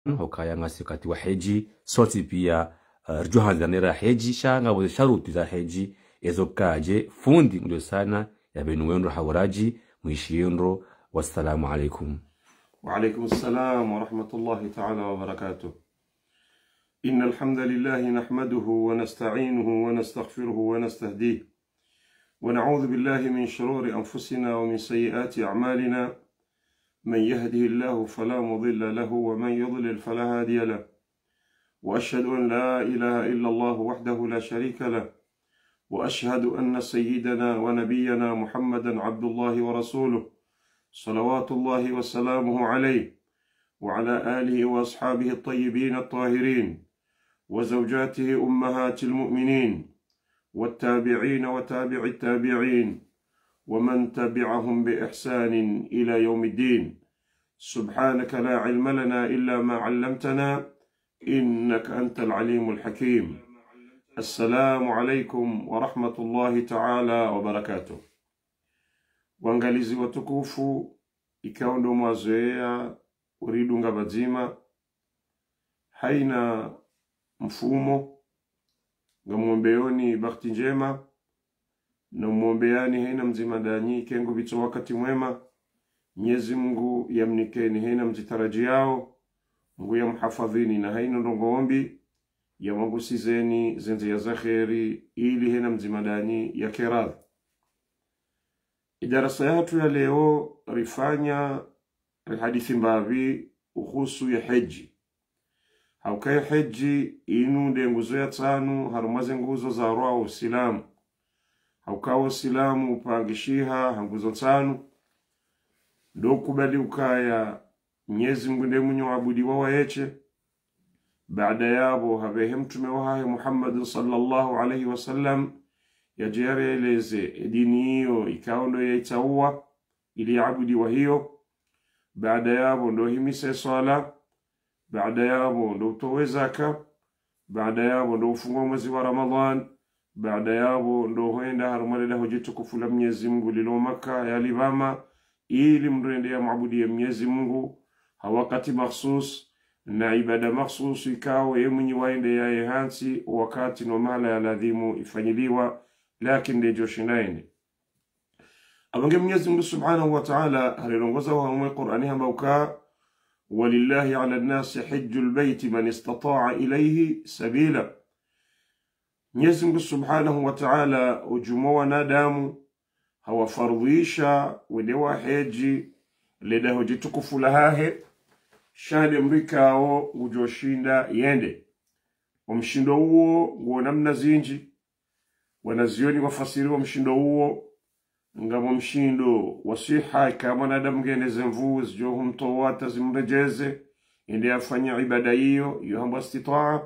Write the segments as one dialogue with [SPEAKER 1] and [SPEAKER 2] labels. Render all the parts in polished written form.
[SPEAKER 1] hokaya ngasi wakati wa heji soti pia rjuhanzanira heji shanga wazi sharuti za heji ezo kaje fundi ndio sana ya benu wendo hawaraji mwishiendo. Wassalamu alaikum.
[SPEAKER 2] Wa alaikum assalam wa rahmatullahi ta'ala wa barakatuh. إن الحمد لله نحمده ونستعينه ونستغفره ونستهديه ونعوذ بالله من شرور أنفسنا ومن سيئات أعمالنا من يهده الله فلا مضل له ومن يضلل فلا هادي له وأشهد أن لا إله إلا الله وحده لا شريك له وأشهد أن سيدنا ونبينا محمدا عبد الله ورسوله صلوات الله وسلامه عليه وعلى آله وأصحابه الطيبين الطاهرين وزوجاته أمهات المؤمنين والتابعين وتابع التابعين ومن تبعهم بإحسان إلى يوم الدين. سبحانك لا علم لنا إلا ما علمتنا إنك أنت العليم الحكيم. السلام عليكم ورحمة الله تعالى وبركاته. Waangalizi watukufu, ikawa ndo mazoea uridu ngabazima haina mfumo ngamwombeoni bakti njema na mwombeani haina mzimadanyi kengo vicho wakati mwema. Mwenyezi Mungu yamnikeni haina mzitaraji yao, Mungu ya mhafadhini na haina ndongoombi ya magusizeni zenze ya zakheri ili haina mzimadanyi ya keradhi. Idarasa yetu ya leo rifanya hadithi mbavi uhusu ya heji. Haukai heji inu nde nguzo ya tanu harumaze nguzo za roa usilamu. Haukawa usilamu upangishiha hanguzo tanu. Ndo kubali ukaya Mwenyezi Mungu nde mwenye wabudi wawa yeche. Baada yabo habehe mtume wahaye Muhammad sallallahu alaihi wasallam ya jere eleze dini hiyo ikawa ndo ya itaua ili abudi wa hiyo. Baada yabo ndo himise swala. Baada yabo ndo utowe zaka. Baada yabo ndo ufungue mwezi wa Ramadhan. Baada yabo ndo huenda harumalila hojitu kufula Mwenyezi Mungu lilo Maka ya Libama ili mrende ya maabudi ya Mwenyezi Mungu hawakati makhsus na ibada makhsus ikawa ye mwenye waende ya ehansi wakati no mala ya ladhimu ifanyiliwa lakini ndejo shinaende. Abange Mwenyezi Mungu subhanahu wa ta'ala halilongoza wa umwe Qur'ani hambauka walillahi ala nasi hijjul bayti man istata'a ilayhi sabila. Mwenyezi Mungu subhanahu wa ta'ala ujumu wanadamu hawafardhisha wedewa heji leda hoji tukufu lahahe shade mrikao ujoshinda yende. Mshindo huo nguo namna zinji wanazioni wafasiri wa mshindo huo ngamo mshindo wasiha kama wanadamu geneze mvuu zijohu mtowata zimrejeze ende afanya ibada hiyo yuhambu istitaa.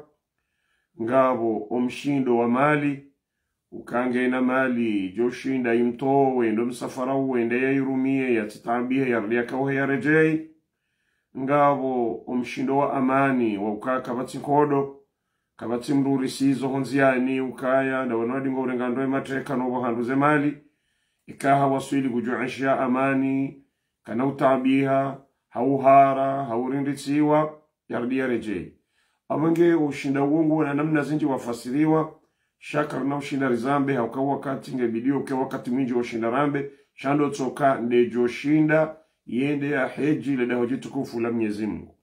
[SPEAKER 2] Ngabo mshindo wa mali ukange na mali joshinda imtowe ndo msafara uende ya irumie ya titabie ya rliakauhe ya rejei. Ngabo mshindo wa amani wa ukaka bati kodo kabati mruri sizo honziani ukaya na wanodi ngo urengandoe matreka no handuze mali ikaha waswili kujuisha amani kana utabiha hauhara haurinditiwa yardia rejei. Abange ushinda uongo na namna zinji wafasiriwa shakar na ushinda rizambe hauka wakati ngebidio ke wakati mwinji ushinda rambe shando tsoka ndejo shinda yende ya heji leda hoji tukufu la Mwenyezi Mungu.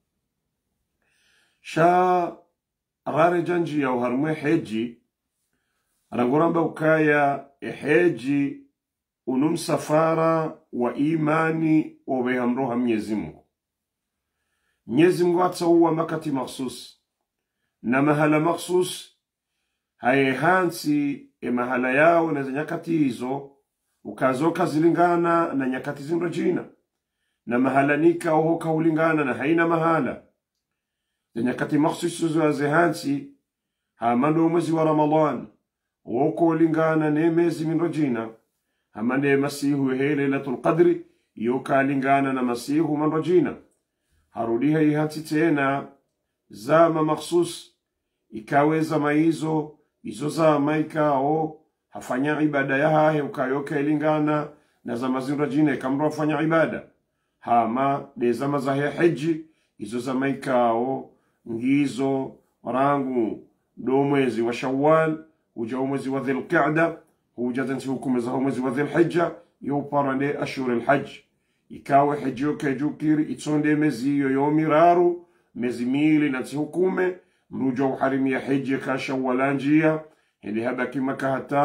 [SPEAKER 2] Sha rare janji ya uharumwe heji rangoramba ukaya heji unumsafara wa imani obehamroha Mwenyezi Mungu. Mwenyezi Mungu atauwa makati makhsus na mahala makhsus haye hansi mahala yao na nyakati hizo ukazoka zilingana na nyakati zinrojina na mahala nika uhoka ulingana na haina mahala nyakati makhsus za hansi hamando mwezi wa Ramadhan uoko ulingana na mezi minrojina hamande masihu lailatul qadri yoka lingana na masihu manrojina harudiha ihati tena zama makhsus ikawe zama hizo zama ikao hafanya ibada ya hahe ukayoka ilingana na zama zinrojina ikamro fanya ibada hama de zama za heji izo za maikao ngizo rangu do mwezi wa Shawwal uja mwezi wa Dhulqa'da uja tansi hukumu za mwezi wa Dhulhijja yoparande ashhur alhajj ikawe hijjo kejukiri itsonde mezi yo miraru mezi mili na hukume mrujo uharimi ya hijja ka Shawwalanjia ili habaki makahata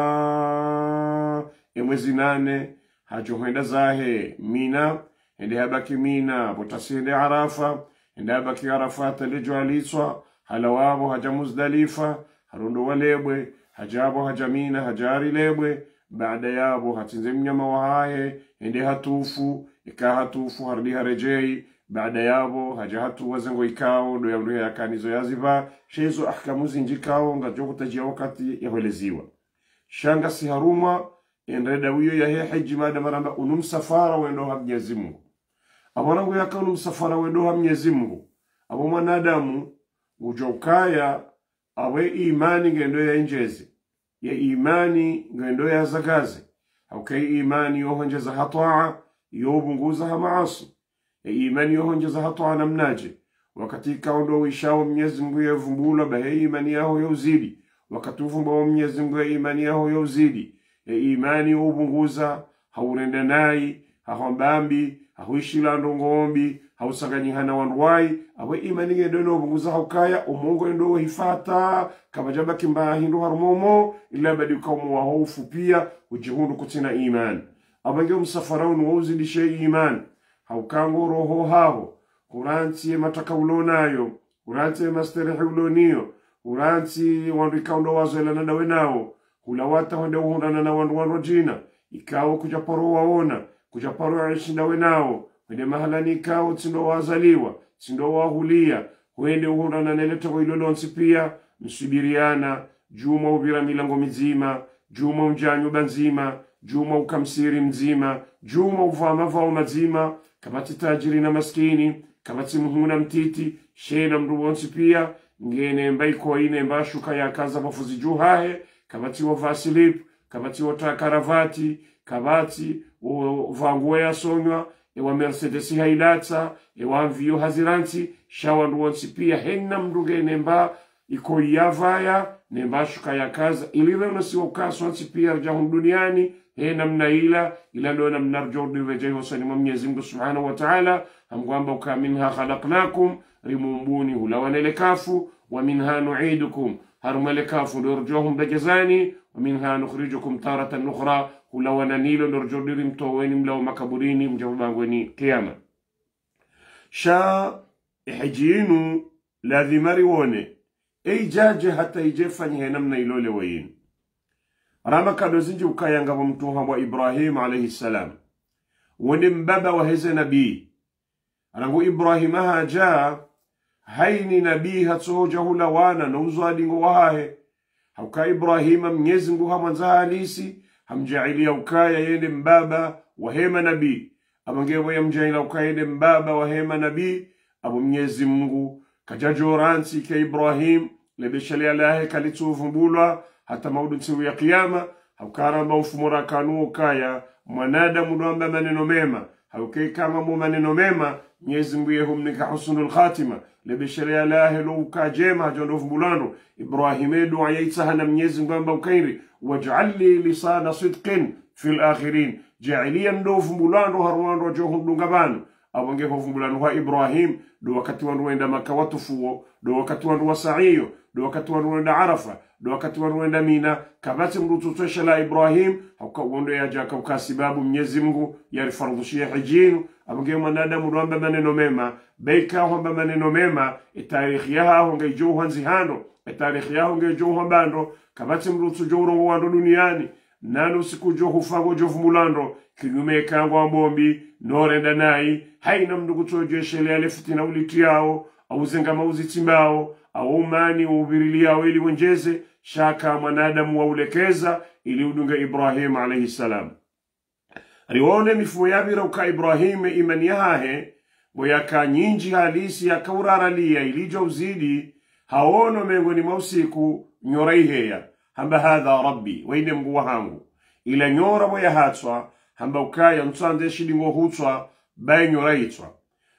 [SPEAKER 2] mwezi 8 hajo henda zahe Mina ili habaki Mina botasinde Arafa ili habaki Arafat lejo aliswa halawabo haja Muzdalifa harundo walebwe hajabo haja Mina hajari lebwe baada yabo hatinze mnyama wahaye ende hatufu ikahatufu hardi harejei baada yabo haja hatu wazengo ikao ndo yamruya yakanizo yaziva shezo ahkamu zinjikao ngajoku tajia wakati yahweleziwa shanga si haruma enreda wiyo ya hiji mada maramba unum safara wendo ha Mwenyezi Mungu abonangu yaka unum safara wendo ha Mwenyezi Mungu abo mwanadamu ujokaya awe imani ngendo ya injezi ya imani ngendo ya zakazi okay imani yohonjeza hataa yobunguza ha maasi ya imani yohonjeza hataa namnaje wakati kaundo wishawo Mwenyezi Mungu yavumbula bahe imani yao yauzidi wakati uvumba wa Mwenyezi Mungu imani yao yauzidi ya imani yobunguza haurenda nai hahambambi hahuishila ngombi hausanganyihana wanwai awe imani ngendo no bunguza haukaya umungu ndo hifata kabajaba kimba hindu harumomo ila badi kaumu wa hofu pia ujihundu kutina iman abange msafaraun wauzidishe iman haukango roho hao uranti mataka ulonayo uranti masterehe ulonio uranti wanrikaundo wazoela nadawe nao hulawata honde uhundana na wandu jina ikawo kujaparo waona kujaparo aishindawe nao wende mahalani ikawo tindo wazaliwa tindo wahulia wende uhundana neleta kwa ilolonsi pia msubiriana juma ubira milango mizima juma unjanyo banzima juma ukamsiri mzima juma uvama vao mazima kabati tajiri na maskini kabati muhuna mtiti shena mruwonsi pia ngene mbai kwa ine mba shuka ya kaza mafuzi juhahe kabati wa vasilip kabati wa takaravati kabati vanguwe ya sonywa ewa Mercedes hailata ewa mvio haziranti shawa nduwonsi pia henna mruge nemba iko yavaya nemba shuka ya kaza iliwe unasiwa ukaso wansi pia rjahun duniani henna mnaila ila lona mnarjordi vejai hosani Mwenyezi Mungu Subhanahu wa Ta'ala hamkwamba ukaminha khalaqnakum rimumbuni hulawanelekafu wa minha nu'idukum harumalekafu dorjohum bajazani wa minha nukhrijukum taratan nukhra hulawananilo dorjordi rimtoweni mlaw makaburini mjawbangweni kiyama sha ihjinu lazimari wone jaje hata ijefanye henamna ilole wayin rama kado zinji ukayanga wa mtuha wa Ibrahim alayhi salam wende mbaba wa heze nabii rangu Ibrahim haja haini nabii hatsoja hula wana na uzwadingo wahe hauka Ibrahim Mwenyezi Mungu hamanza halisi hamjailia ukaya yende mbaba wa hema nabii abangewe yamjaila ukaya yende mbaba wa hema nabii abu Mwenyezi Mungu kajajoransi ke Ibrahim lebeshali alahe kalituvumbulwa hata maudu siku ya kiyama haukaramba ufumura kanu ukaya mwanadamu nuamba maneno mema haukei kama mu maneno mema Mwenyezi Mungu yehumnika husnul khatima lebeshali alahe lo ukajema jondo vumbulano Ibrahim dua yaitsaha na Mwenyezi Mungu amba ukairi waj'alli lisana sidqin fil akhirin ja'iliyan do vumbulano harwando johum dungabano abonge vumbulano wa Ibrahim do wakati wandu wenda Maka watufuo do wakati wandu wa Sa'iyo do wakati wandu wenda Arafa do wakati wandu wenda Mina kabati mrututosha la Ibrahim hauka uondo ya jaka ukasibabu Mwenyezi Mungu yarifarudhushia hijinu abonge mwanadamu nuamba maneno mema beika huamba maneno mema itarikhi yaha honge johu hanzihando itarikhi yaha honge johu hambando kabati mrutu johu wando duniani nanu siku johu fango jofu mulando kinyume kango ambombi norenda nai haina mndugu tojeshe ale fitina ulitiao au zenga mauzi timbao au umani ubiriliao ili wenjeze shaka mwanadamu waulekeza ili udunga Ibrahim alayhi salam riwone mifumo yabira uka Ibrahim imani yahe boyaka nyinji halisi ya kauraralia ilijo uzidi haono mengoni mausiku nyoraiheya hamba hadha rabbi waine Mungu wangu ila nyora boya hatswa hamba ukaya mtsande shidingo hutswa bay nyoraitwa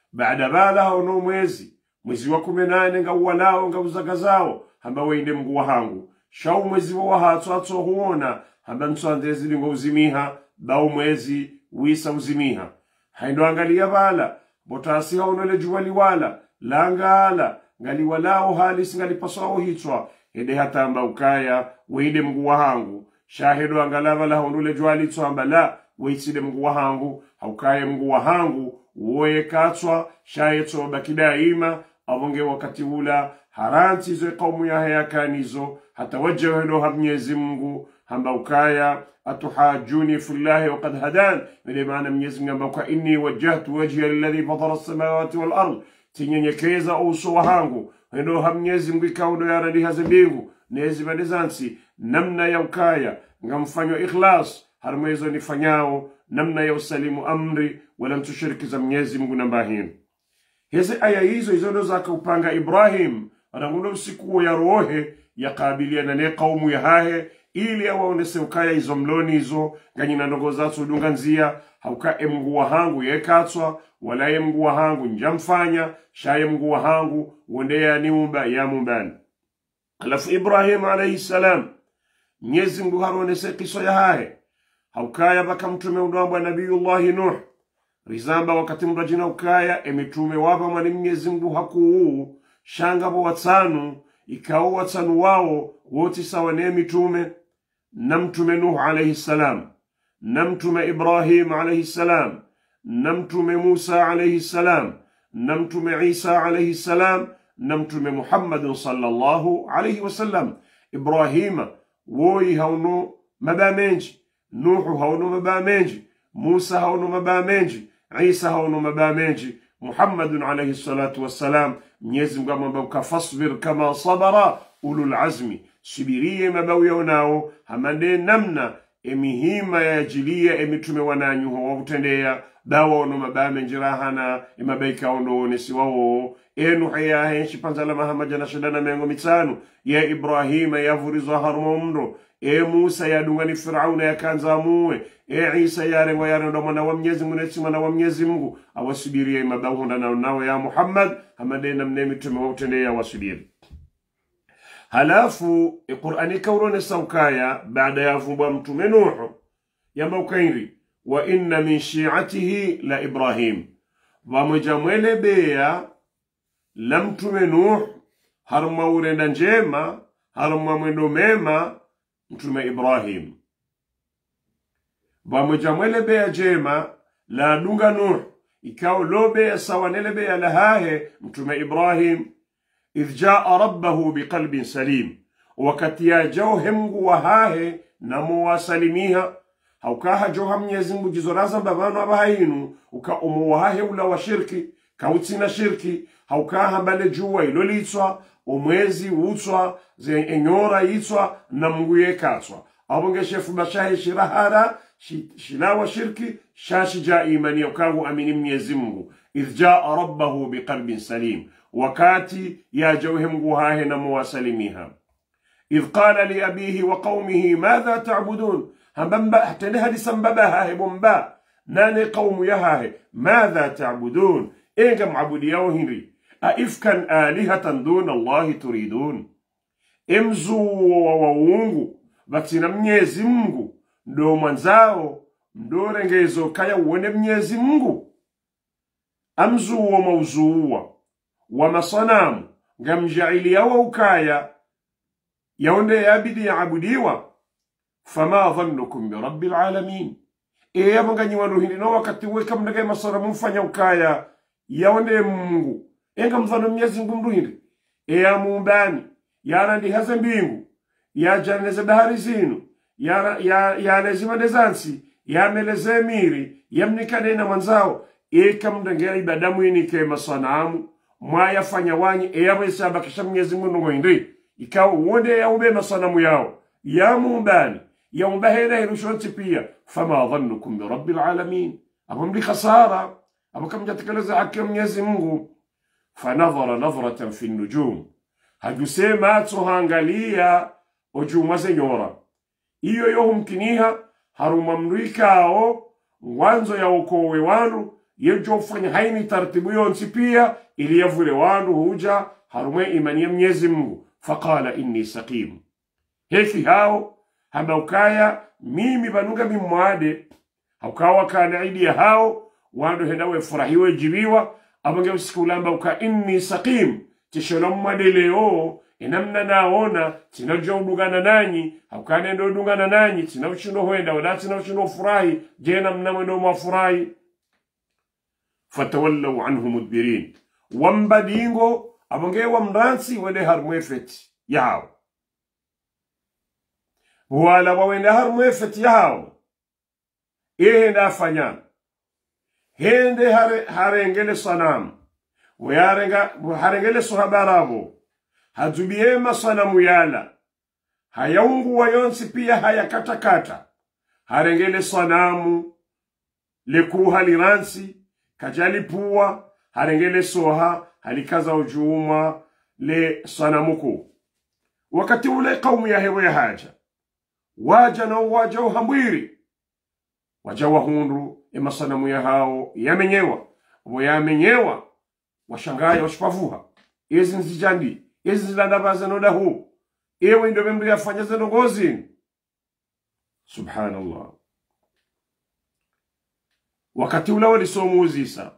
[SPEAKER 2] baada bala hauno mwezi wa 18 ngauwalao ngauzagazao hamba wainde mngu wahangu shau mwezi wa hatso huona hamba nsandezi lingo uzimiha bao mwezi wisa uzimiha haindo angalia bala botasi hauno le juwali wala langala ngaliwalao halisi ngalipasao hitwa ede hatamba ukaya wainde mngu wahangu shahido angalava la hauno le juwali tsamba la waiside mngu wahangu haukaye mngu wahangu woye katswa shayetso bakidaima avonge wakati ula haranti zo kaumu ya hayakanizo hata wajahelo Mwenyezi Mungu hamba ukaya atuhajuni fillahi wa qad hadan mele maana Mwenyezi Mungu ambao inni wajjahtu wajhiya lilladhi fatara as-samawati wal ard tinyenyekeza uso wangu ndo Mwenyezi Mungu kaudo ya radi hazembingu nezi badezansi namna ya ukaya ngamfanywa ikhlas harmwezo nifanyao namna ya usalimu amri wala mtushirikiza Mwenyezi Mungu namba hii. Hizi aya hizo ndo zaka upanga Ibrahim anangundo usiku ya rohe ya kabiliana ne kaumu ya hahe ili awaonese ukaya hizo mloni hizo ganyina ndogo zatsu dunganzia hauka mngu wahangu yekatswa wala mngu wahangu njamfanya shaye mngu wahangu wondea niumba ya mumbani. Alafu Ibrahim alayhi salam Mwenyezi Mungu haronese kiso ya hahe haukaya baka mtume udambwa nabiyullahi Nuh rizamba wakati mrajina ukaya emitume wapa mwani Mwenyezi Mungu hakuu shangabo watanu ikao watanu wao wote sawa ne mitume na mtume Nuh alayhi salam na mtume Ibrahim alayhi salam na mtume Musa alayhi salam na mtume Isa alayhi salam na mtume Muhammad sallallahu alayhi wasallam. Ibrahim woi hauno mabamenji, Nuhu hauno mabamenji, Musa hauno mabamenji, Isa hauno mabamenji, Muhammad alayhi salatu wassalam Mwenyezi Mungu amwambia fasbir kama sabara ulul azmi subirie mabao nao hamande namna emihima ya jilia emitume wananyuho wakutendea dawa ono mabame njirahana emabaika ondo nesi wao enu haya henshi panzala mahamaja na shadana mengo mitano ya Ibrahima ya vurizo harumomdo Musa ya dungani Firauna ya kanza muwe Isa ya rengo ya rendo mwana wa Mwenyezi Mungu nesi mwana wa Mwenyezi Mungu awasubirie mabao nao ya Muhammad hamande namna emitume wakutendea wasubiri. Halafu Qur'ani kaurone saukaya baada ya vumba mtume Nuh yamba ukairi wa inna min shi'atihi la Ibrahim wa mujamwele beya la mtume Nuh haruma urenda njema haruma mwendo mema mtume Ibrahim wa mujamwele beya jema la dunga Nuh ikao lobe ya sawanele beya la hahe mtume Ibrahim إذ جاء ربه بقلب سليم وقت يجوهم وهاه نمو وسلميها أو كاها جوهم يزنب جزرازا ببانو بهاينو وكا أموهاه ولا وشركي كاوتسينا شركي أو كاها بلجوا إلوليتوا وموزي ووتوا زي إنيورا يتوا نمويه كاتوا أبونغ شيف بشاهي شراهارا شلاوة شركي شاشي جاء إيماني وكاهو أمين يزنبو إذ جاء ربه بقلب سليم wakati ya jawhem guhahe na muwasalimiha idh qala li abihi wa qaumihi madha ta'budun hambamba hatende hadisa mbabaha hebomba nane qaumu yahahe madha ta'budun enga mabudi yao hinri aifkan alihatan duna Allah turidun emzu wa waungu batina Mwenyezi Mungu ndo mwanzao ndo rengezo kaya uone Mwenyezi Mungu amzu wa mawzuwa ومصنام غم جعليا وكايا يونde yabidi yaabudiwa fama dhannukum bi rabbil alamin yabangani wanu hino wakati weka mnage masara mfanya ukaya yaonde Mungu enga mfano Mwenyezi Mungu mruhindi ya mumbani yana ndi haza mbingu ya janeze bahari zinu ya lazima dezansi ya meleze miri yamnikane na manzao mndangera ibadamu yinike masanamu mwaya fanya wanyi eyabesa bakisha Mwenyezi Mungu ngoindi ikawa wonde ya ube masanamu yao ya mumbani ya mbahera hirushonti pia fama dhannukum bi rabbil alamin abamli khasara abakam jatekeleza haki Mwenyezi Mungu fanadhara nadhratan fi nujum hajusema tuhangalia ojuma zenyora iyo yo humkiniha haruma mrikao ngwanzo ya ukowe wanu yejo ufanya haini taratibu yonsi pia ili yavule wandu huja harume imani ya Mwenyezi Mungu. Faqala inni saqim, hefi hao hamba ukaya mimi banuga mimwade haukawa kana idi ya hao wandu hendawe furahiwe jibiwa abange usikulamba uka inni saqim tishola mwade leo inamna naona tinajo udugana nanyi haukane ndo udugana nanyi tinawushindo huenda wala tinawushindo furahi jena mnamwendo mwafurahi. Fatawallaw anhu mudbirin, wambadingo abange wamransi wende harmwefeti yao wala wawende harmwefeti yao ihenda afanya hende harengele sanamu harengele sohabarabo hazubiema sanamu yala hayaungu wayonsi pia hayakatakata harengele sanamu lekuha liransi kajali puwa harengele soha halikaza ujuma le sanamuku. Wakati ule kaumu ya hewe ya haja waja na waja uhambwiri waja wahundu ema sanamu ya hao yamenyewa washangaya washipavuha ezi nzijandi ezi zilandabaza noda huu ewe ndo memdu yafanya zeno gozini. Subhanallah. Wakati ula walisomu uzisa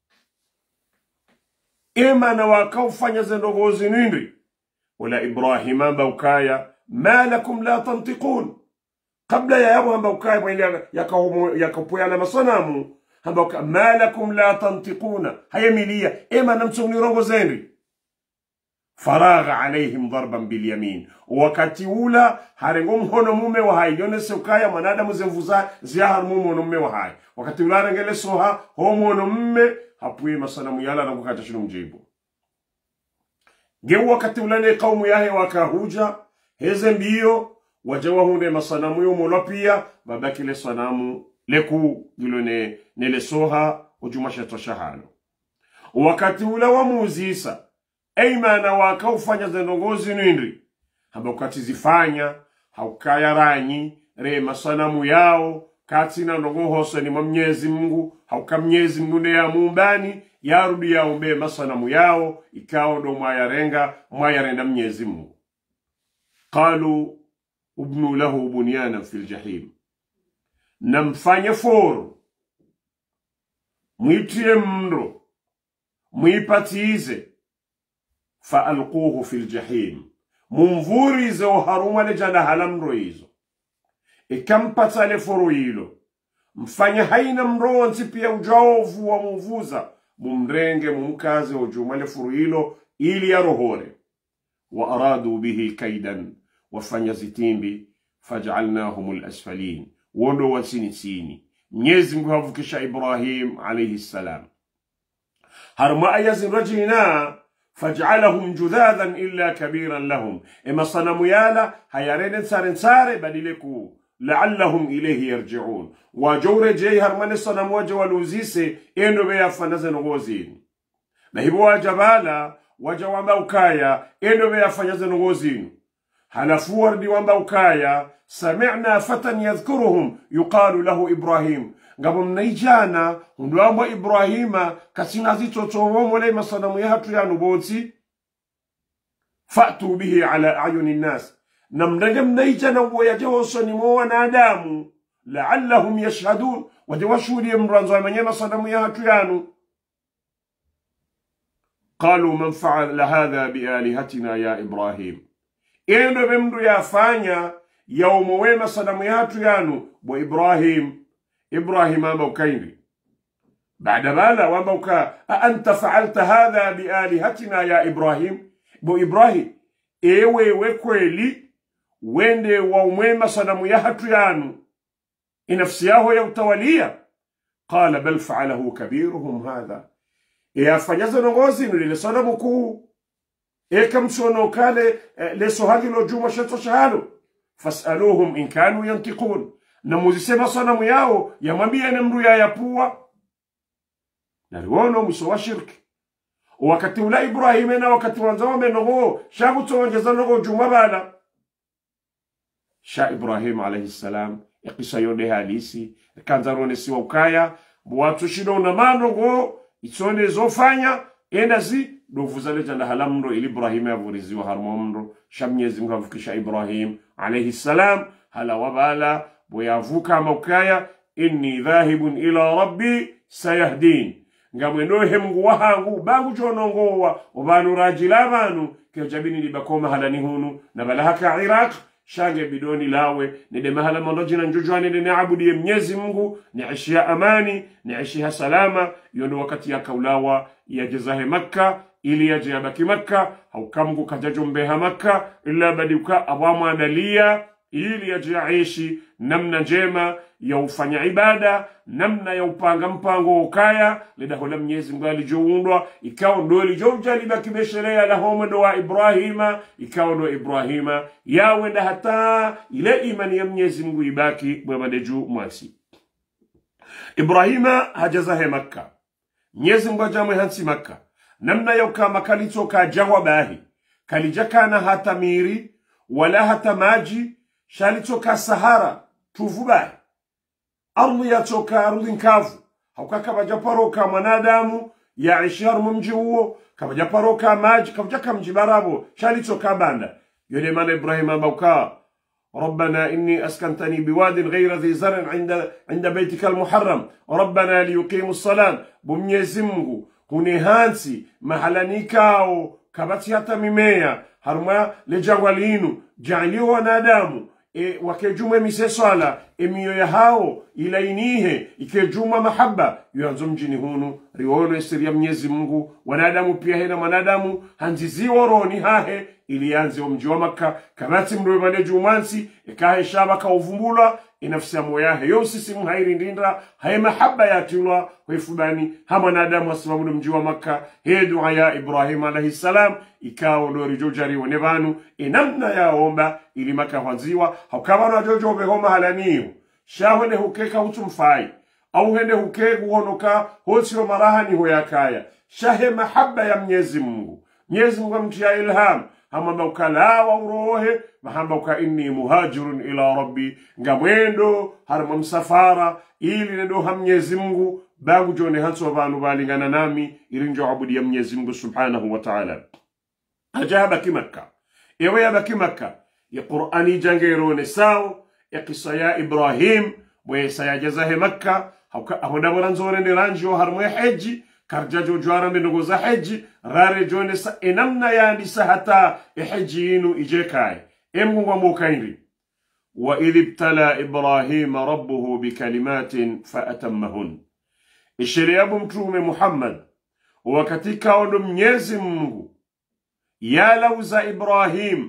[SPEAKER 2] ema na wakaufanya zeno gozini ndri wala Ibrahima baukaya ma lakum la tantiqun, kabla ya yabu hamba ukaya mwili yakapuyana masanamu hamba ukaya ma lakum la tantiquna hayamilia ema namtsuni rongo zendri. Faragha alaihim darban bil yamin, wakati ula harengo mhono mume wa hai yone sukaya manada muzemvuza zihar mume mume wa hai wakati ula rengele soha ho mhono mume hapuye masanamu yala na kukata shino mjibu. Gewu wakati ula ne kaumu yahe wakahuja heze mbiyo wajawa hunde masanamu yu molopia babaki le sanamu leku gilone nele soha ujumasha toshahano. Wakati ula wa muzisa eimana wakaufanya zenongozi nindri hamba wakati zifanya haukaya ranyi re masanamu yao katina nongo hose ni Mwenyezi Mungu hauka Mwenyezi Mungu ne ya muumbani yarudi ya umbe masanamu yao ikao do mwayarenda Mwenyezi Mungu. Qalu ubnu lahu bunyana fil jahim, namfanye foro mwitie mndo mwipatize faalquhu fil jahim, mumvurize uharuma le jana halamro hizo ikampata le foro hilo mfanye haina mronzi pia ujaovu wa muvuza mumrenge mumkaze ujuma le foro hilo ili ya rohore. Wa aradu bihi kaidan, wafanya zitimbi faj'alnahum al-asfalin, wondo wasini sini. Mwenyezi Mungu havukisha Ibrahim alayhi salam harma ayazin rajina faj'alahum judhadan illa kabiran lahum, ema sanamu yala hayarene tsare badileku la'allahum ilayhi yarji'un, wajore jay harmane sanamu waje waluzise endo be yafanaze nogozini na hibo wajabala waja wamba ukaya endo be yafanyaze nogozini. Halafu wardi wamba ukaya sami'na fatan yadhkuruhum yuqalu lahu Ibrahim, ngabo mnaijana ndwamba Ibrahima kasina zitoto womole masanamu ya hatu ya nuboti fa'tu bihi ala ayunin nas, namdenge mnaijana uwayaje hosoni mwa na adamu la'allahum yashhadun waje washudi mranzo mwenye masanamu ya hatu yanu. قالوا من فعل هذا بآلهتنا يا إبراهيم, endo bemdu yafanya yaumu wema sanamu yatu yanu bo Ibrahim amba ukaindi baada bala wamba uka anta fa'alta hadha bialihatina ya Ibrahim, bo Ibrahim ewe kweli wende wa umwema sanamu yatu yanu inafsi yaho ya utawalia. Qala bal fa'alahu kabiruhum hadha, yafanyaza nongozi nile sanamu kuu kamsono kale leso hagilo juma shato shahalo fasaluhum in kanu yantiqun, na muzisema sanamu yao yamwambia na mru ya yapua na riwono muso wa shirki. Wakati ula Ibrahim na wakati wanzao menogo shabu tuongeza nogo juma bala sha Ibrahim alayhi salam ikisa yode halisi kanzarone siwa ukaya watu shido na mandongo itsone zofanya enda zi dovuza lejanda halamro ili Ibrahim yavuriziwa harmomro shamnyezi Mungu avukisha Ibrahim alayhi salam hala wabala boyavuka maukaya inni dhahibun ila rabbi sayahdin ngamwenohe Mungu wahangu bangu jonongowa obanu rajila abantu kejabini libakoma halani hunu na balahaka Iraq shange bidoni lawe nide mahala mandoji na njujwane nide naabudi Mwenyezi Mungu niishia amani niishia salama yondo wakati ya kaulawa ya jazahe Makka ili yaje yabaki Makka haukamgu kajajombeha Makka illa badiuka awamu andalia ili yaje yaishi namna njema ya ufanya ibada namna ya upanga mpango ukaya lidahola Mwenyezi Mungu alijoundwa ikawa ndo alijoja libakibeshelea la homo ndo wa Ibrahima ikawa ndo Ibrahima yawenda hata ile imani ya Mwenyezi Mungu ibaki bwamadeju mwasi Ibrahima hajazahe Makka Mwenyezi Mungu ajamwe hansi Makka namna ya ukama kalitoka jangwa bahi kalijakana hata miri wala hata maji shalitoka Sahara tuvubahi ardhi yatoka ardhi nkavu haukabajaparoka mwanadamu yaishi harumu mji huo kabajaparoka maji kabajaka mji barabo shalitoka banda yule maana Ibrahim abauka ربنا إني أسكنتني بواد غير ذي زرع عند بيتك المحرم ربنا ليقيموا الصلاة بمنيزي Mungu hunihansi mahalanikao kabati hata mimea haruma lejangwa linu jaliwa wanadamu wakejume mise swala miyo ya hao ilainihe ikejuma mahaba yuanzo mjini hunu riwolo esiri ya Mwenyezi Mungu wanadamu pia hena wanadamu hanziziwa roni hahe ilianze mji wa Makka kabati mdoe maneju umansi ikahe shaba kauvumbula inafsi ya moyahe yosisi muhairi ndindra hae mahaba ya tiwa huifubani hama wanadamu wasimamu mji wa Makka he dua ya Ibrahim alayhi salam ikao lori jojari wanevanu inamna ya omba ili Makka wanziwa haukabana jojo behoma halaniyo shahwene hukeka utumfai au hende hukegu honoka hosio marahani hoyakaya shahe mahaba ya Mwenyezi Mungu Mwenyezi Mungu mtia ilham hama ukalawa urohe mahamba uka inni muhajirun ila rabbi ngamwendo harma msafara ili nendo ha Mwenyezi Mungu bangu jone hanso abantu balingana nami ili njo abudi ya Mwenyezi Mungu subhanahu wa ta'ala ajaba kimakka ewe ya bakimakka ya Qur'ani jangeerone sao ya kisa ya Ibrahim we sayajazahe Makka ahoda boranzore ne ranjo harmo haji karjajo jwara ndogo za haji rare jone sa enamna yandi sahata hajinu ijekai emungu wa mukairi wa idibtala Ibrahim rabbuhu bikalimatin faatammahun ishiriabu mtume Muhammad wakatika ondo Mwenyezi Mungu yalauza Ibrahim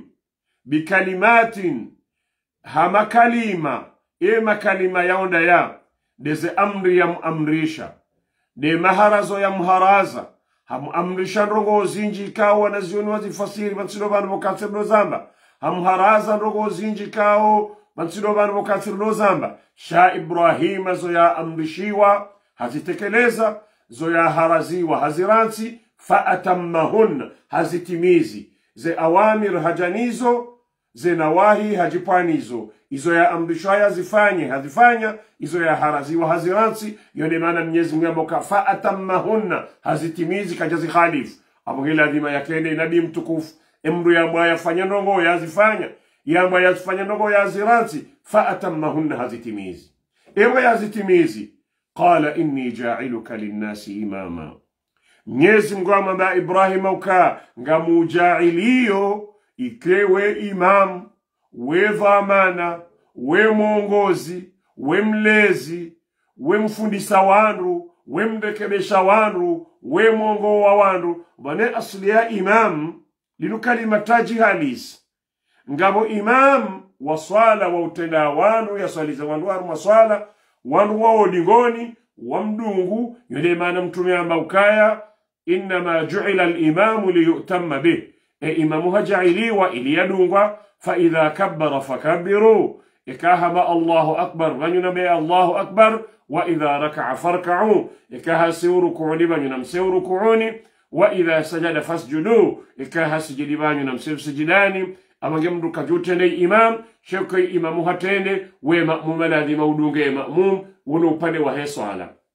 [SPEAKER 2] bikalimatin hama kalima makalima yaonda ya deze amri ya muamrisha de maharazo ya muharaza hamu amrisha ndongo zinji kao wanazioni wazifasiri mansilo banu mokatiro zamba hamu haraza ndongo zinji kao mansilo banu mokatiro zamba sha Ibrahima zo ya amrishiwa hazitekeleza zo ya haraziwa haziransi faatammahun hazitimizi ze awamir hajanizo ze nawahi hajipanizo izo ya amrishaya zifanye hazifanya izo ya haraziwa haziransi yone maana Mwenyezi Mungu amoka faatammahunna hazitimizi kajazi khalif abogela dhima yakende nabii mtukufu emru ya mwaya fanya ndongo yazifanya ya mwaya fanya ndongo yaziransi faatammahunna hazitimizi ewe yazitimizi qala inni ja'iluka linnasi imama Mwenyezi Mungu amwambia Ibrahim uka ngamujailiyo ikewe imam we dhamana we mwongozi we mlezi we mfundisa wandu we mrekebesha wandu we mwongo wa wandu bane asli ya imam linu kalimataji halisi ngabo imam wa swala wa utenda wandu ya swaliza wandu waru maswala wandu wa odingoni wa mdungu yule maana mtume amba ukaya inma ju'ila al-imamu liyutamma bih imamu hajailiwa iliyadungwa fa idha kabbara fakabbiru ikahama Allahu akbar banyuna be Allahu akbar wa idha raka'a farka'u ikaha siruku'uni banyuna msiruku'uni wa idha sajada fasjudu ikaha sujudi banyuna msijidani amange mdu kajutende imam shekoi imamu hatende we ma'mum ladhi maudunge ma'mum wono upande wa swala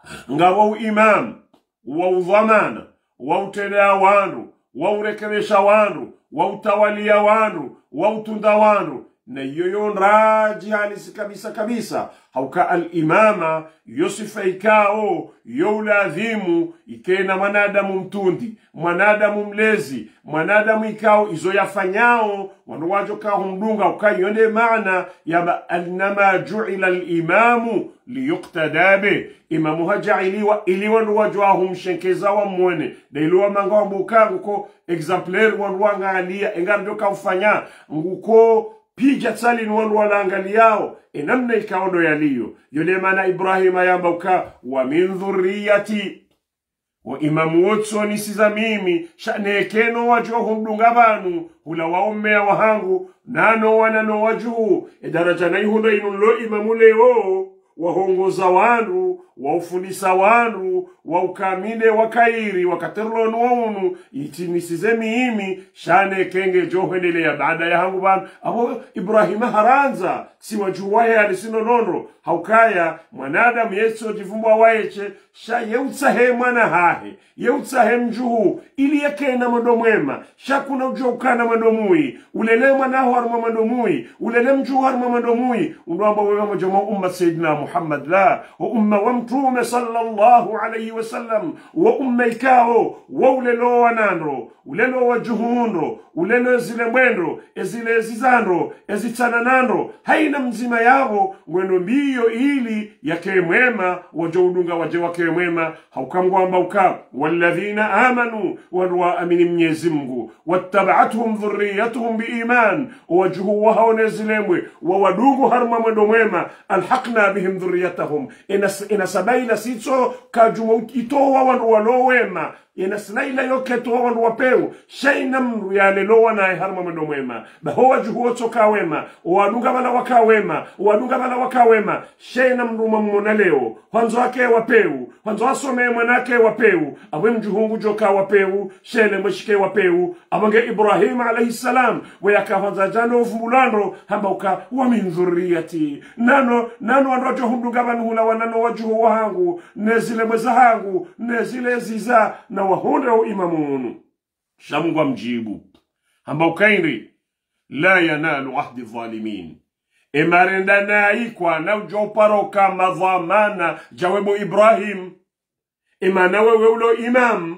[SPEAKER 2] nga wau imam waudhamana wautendea wandu waurekebesha wandu wautawalia wandu wautunda wandu na yoyo nraji halisi kabisa kabisa hauka al-imama yosifa ikao youlazimu ikena mwanadamu mtundi mwanadamu mlezi mwanadamu ikao izo yafanyao wanu wajo kao mdunga ukayonde maana ya annama ju'ila al-imamu liyuqtada be imamu hajailiwa ili wanu wajo ahumshenkeza wa mwene na iliwa manga wa bukangu ko exemplaire wanu wangalia engardo kaufanya nguko pija tsali ni wandu wanaangaliao namna ikaondo yaliyo yule maana Ibrahima yambauka wa min dhurriyati wa imamu wotso nisiza mimi shanekeno wajohu mdunga banu hula waumea wahangu nano wanano wajuhu daraja na ihundo inulo imamu leo wahongoza wandu waufundisa wandu waukamile wakairi wakaterlonu waunu itinisize mimi shane kenge johendelea baada ya hangu banu abo Ibrahima haranza si wajuwahe alisinonono haukaya mwanadamu yesu jivumbwa waeche sha yeutsahe mwana hahe yeutsahe mjuhu ili yakena mandomwema sha kuna ujoukana mandomui ulele mwanaho haruma mandomui ulele mjuhu haruma mandomui unuamba wewa mjoma umma Sayyidina Muhammad la wa umma wa mtume sallallahu alayhi wa sallam wa umma ikao wa ulelo wanandro ulelo wajuhundo ulelo zile mwendo ezile zizandro ezitsananandro haina mzima yao ngwendo mbiyo ili yake mwema wajoudunga waje wake mwema haukamgwamba uka walladhina amanu wa amini Mwenyezi Mungu wattaba'atuhum dhurriyyatuhum biiman wajuhu wa haonezilemwe wa wadugu harma mwendo mwema alhaqna bihim dhurriyyatahum inasabaila sitso kajuwa itowa wandu walowema inasnaila yoketo wandu wapeu shaina mru yalelowa na harma mwendo mwema bahowa juhu otsoka wema wadunga bala wakawema wadunga bala wakawema shaina mru mamona leo wanzo wake wapeu wanzo asome mwanake wapeu abwe mjuhungu joka wapeu shele mwishike wapeu abange Ibrahim alayhi salam wayakafanza jano ufumbulando hambauka wa min dhurriyati nano wandojo hundunga banhula wanano wajuhu wahangu nezile mwezahangu nezile ziza na wahonda imamunu shamgwa mjibu hambauka inri la yanalu ahdi dhalimin emarenda naikwa na ujoparoka madhamana jawebo Ibrahim imana wewe ulo imam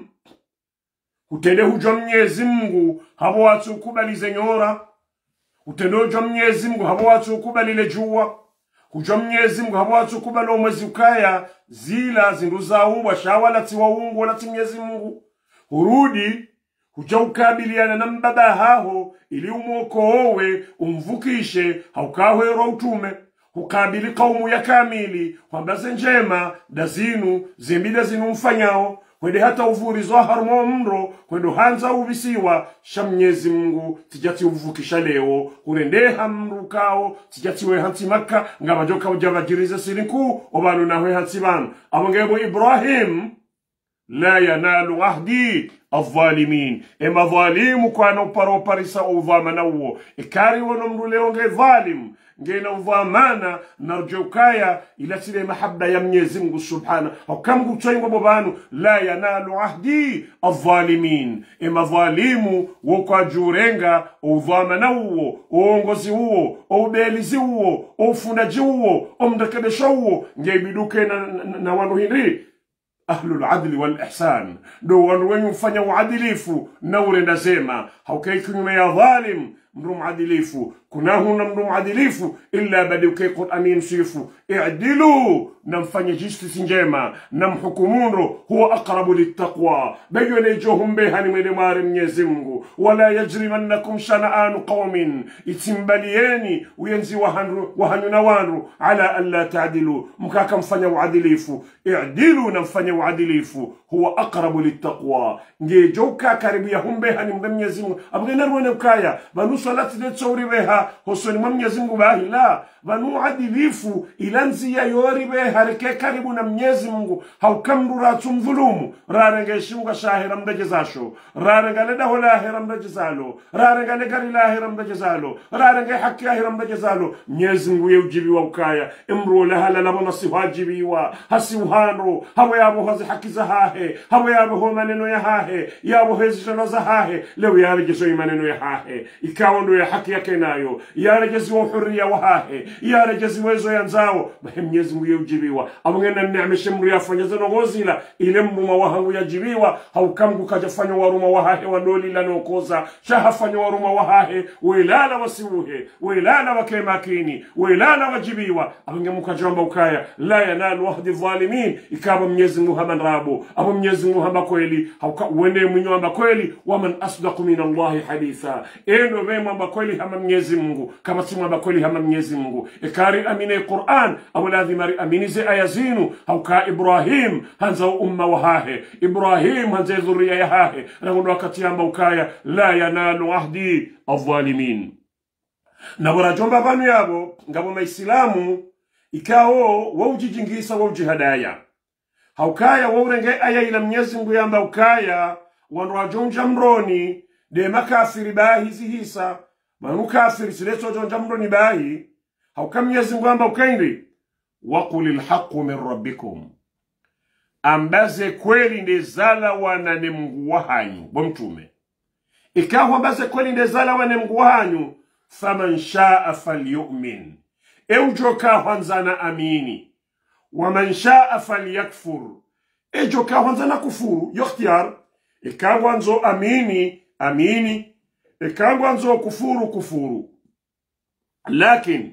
[SPEAKER 2] utende hujo Mwenyezi Mungu habo watu kubalize nyora utende hujo Mwenyezi Mungu habo watu kubalile jua hujo Mwenyezi Mungu habo watu kubalo mwezi ukaya zila zinduza umbwa shawala tiwa ungu wala Mwenyezi Mungu hurudi huja ukabiliana na mbaba haho ili umwokowe umvukishe haukawe roho utume hukabili kaumu ya kamili kwambaze njema dazinu zembida zinu mfanyao kwende hata uvurizo harumo mro kwendo hanza ubisiwa sha Mwenyezi Mungu tijati uvukisha leo urende hamrukao tijati we hansi Makka ngabajoka ujabajiriza sirinku obanu nawe hansi banu abangebo Ibrahim la yanalu ahdi الظالمين اما ظالم كانوا برو باريسا او ظامنوا اكاري ونمرو ليونغي ظالم ngena uvamana narjokaya ila sile mahabba ya Mwenyezi Mungu Subhanahu wakam gutsoyingo bobanu la yanalu ahdi adh-dhalimin ima dhalimu wokajurenga uvamana uwo uongozi uwo ubelizi uwo ufunaji uwo umdakabesha uwo ngebiduke na wanu hindri ahlul adli wal ihsan do wanu wenye ufanya uadilifu na urenda zema haukai kunyume ya dhalim mru muadilifu kunahuna mru muadilifu illa badiuke Qur'ani msifu i'dilu namfanya justice njema namhukumunu huwa aqrabu littaqwa bayone johum behani mwede mare Mwenyezi Mungu wala yajrimannakum shana'anu qawmin itimbalieni uyenzi wahanyu na wanru ala alla ta'dilu mkaka mfanya uadilifu i'dilu namfanya uadilifu huwa aqrabu littaqwa ngejoka karibu ya humbe hani Mwenyezi Mungu abgena rwene ukaya banuso salati de tsoribeha hosoni mwa Mwenyezi Mungu bahila vanu adilifu ilanzi ya yoribe harike karibu na Mwenyezi Mungu haukamrura tumdhulumu rarenge shunga shahira mdajezasho rarenge leda hola ahira mdajezalo rarenge legari la ahira mdajezalo rarenge haki ahira mdajezalo Mwenyezi Mungu yujibi wa ukaya imru lahala la manasi wajibiwa hasi uhanro hawe yabo hazi haki za hahe hawe yabo ho maneno ya hahe yabo hezi shano za hahe leo yarejesho maneno ya hahe ikawa ndo ya haki yake nayo yarejesho huria wa hahe yarejesho wezo ya nzao Mwenyezi Mungu yujibiwa abungena neema shimri afanya zano gozila ile mruma wa hangu yajibiwa haukamgu kajafanya waruma wa hahe wadoli la nokoza shahafanya waruma wa hahe welala wasiuhe welala wakemakini welala wajibiwa abungemu kajamba ukaya la yanalu wahdi dhalimin ikaba Mwenyezi Mungu hama rabo abo Mwenyezi Mungu hama kweli wende mwenye hama kweli waman asdaqu min Allah haditha eno wema hama kweli hama Mwenyezi Mungu kama simu hama kweli hama Mwenyezi Mungu ikari amine Qur'an abu lazimari aminize ayazinu hauka Ibrahim hanza umma wahahe Ibrahim hanza dhurriya yahahe rangondo wakati hamba ukaya la yanalu ahdi adh-dhalimin na warajomba banu yabo ngabo maislamu ikao wawjijingisa wawjihadaya haukaya wawrenge aya ila Mwenyezi Mungu yamba ukaya wanrajonja mroni de makafiri bahi zihisa manu kafiri sileto jonja mroni bahi hauka Mwenyezi Mungu yamba ukaindi waqulil haqqu min rabbikum ambaze kweli ndezala wanane Mungu wahanyu bomtume ikawa ambaze kweli ndezala wanane Mungu wahanyu faman shaa falyu'min eujoka hanzana amini waman shaa falyakfur ejoka hanzana kufuru yokhtiyar ikagwanzo amini ikagwanzo kufuru lakin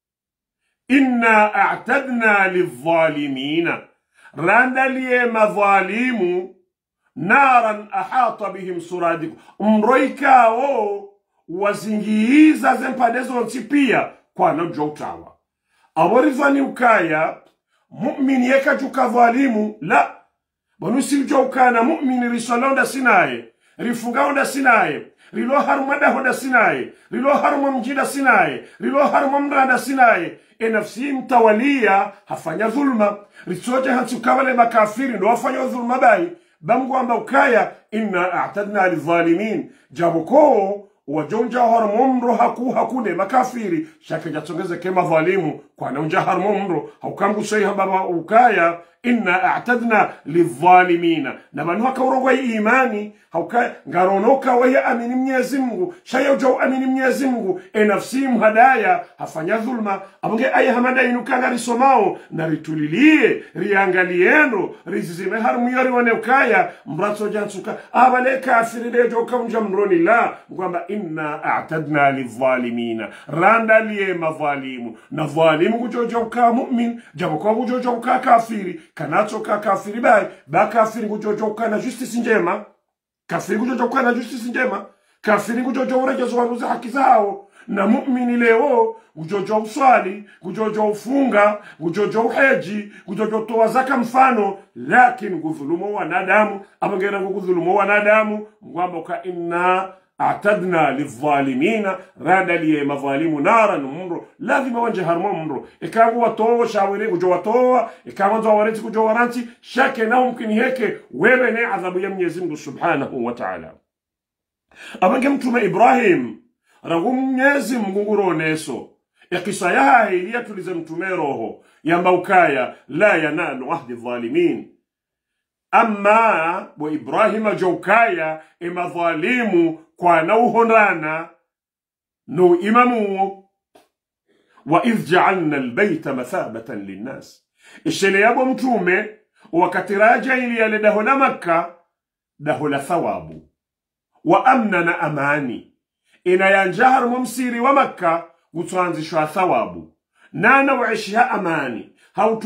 [SPEAKER 2] inna a'tadna lidh-dhalimina randaliye madhalimu naran ahata bihim suradiq mroikao wazingiiza zempadezo ntipia kwa na jotawa aborizani ukaya mu'min yekajuka dhalimu la banu siljokana mu'min risalonda sinaye rifungaonda sinaye rilo harumada hoda sinaye rilo harumam mjida sinaye rilo harumam mranda sinaye nafsi mtawalia hafanya dhulma risoje hansukawale makafiri ndo wafanya dhulma bai bamgwamba ukaya inna a'tadna lidh-dhalimin jaboko wajonja harmumro hakune makafiri shaka jatsongeze kema dhalimu kwa naunja harmumro haukamgu sei hamba ukaya inna a'tadna lidh-dhalimina na manu hakaurogwa imani hauka ngaronoka wa amini Mwenyezi Mungu shayo jo amini Mwenyezi Mungu nafsi mhadaya hafanya dhulma abunge aya hamada inukanga risomao na ritulilie riangalieno rizizime harmu yori wane ukaya mratso jansuka abale kafiri dejo kamja mroni la kwamba inna a'tadna lidh-dhalimina randalie madhalimu na dhalimu kujojo ka mu'min jaboko kujojo ka kafiri kanacho ka kafiri ba kafiri kujojo kana justice njema kafiri kujojo kana justice njema kafiri kujojo urejezo wanuza haki zao na mu'mini leo kujojo uswali kujojo ufunga kujojo uheji kujojo toa zaka mfano lakini kudhulumu wanadamu abangera kudhulumu wanadamu ngwamba ka inna a'tadna lidh-dhalimina radaliye madhalimu naran mumro lazima wanje harmo mumro ikago watoa shawiri kujo watoa ikago wareti kujo waranti shake na mumkini heke wewe ne adhabu ya Mwenyezi Mungu subhanahu wa ta'ala abange mtume Ibrahim rangu Mwenyezi Mungu nguroneso yakisa yaha iliya tulize mtume roho yamba ukaya la yanalu ahdi dhalimin amma bo Ibrahim jokaya emadhalimu kwa na uhonrana no imamu wa idh ja'alna albayta mathabatan linnas ishele yabo mtume wakati raja ili yale dahola Makka dahola thawabu wa amna na amani ina yanjahar mumsiri wa Makka gutwanzishwa thawabu nana waishiha amani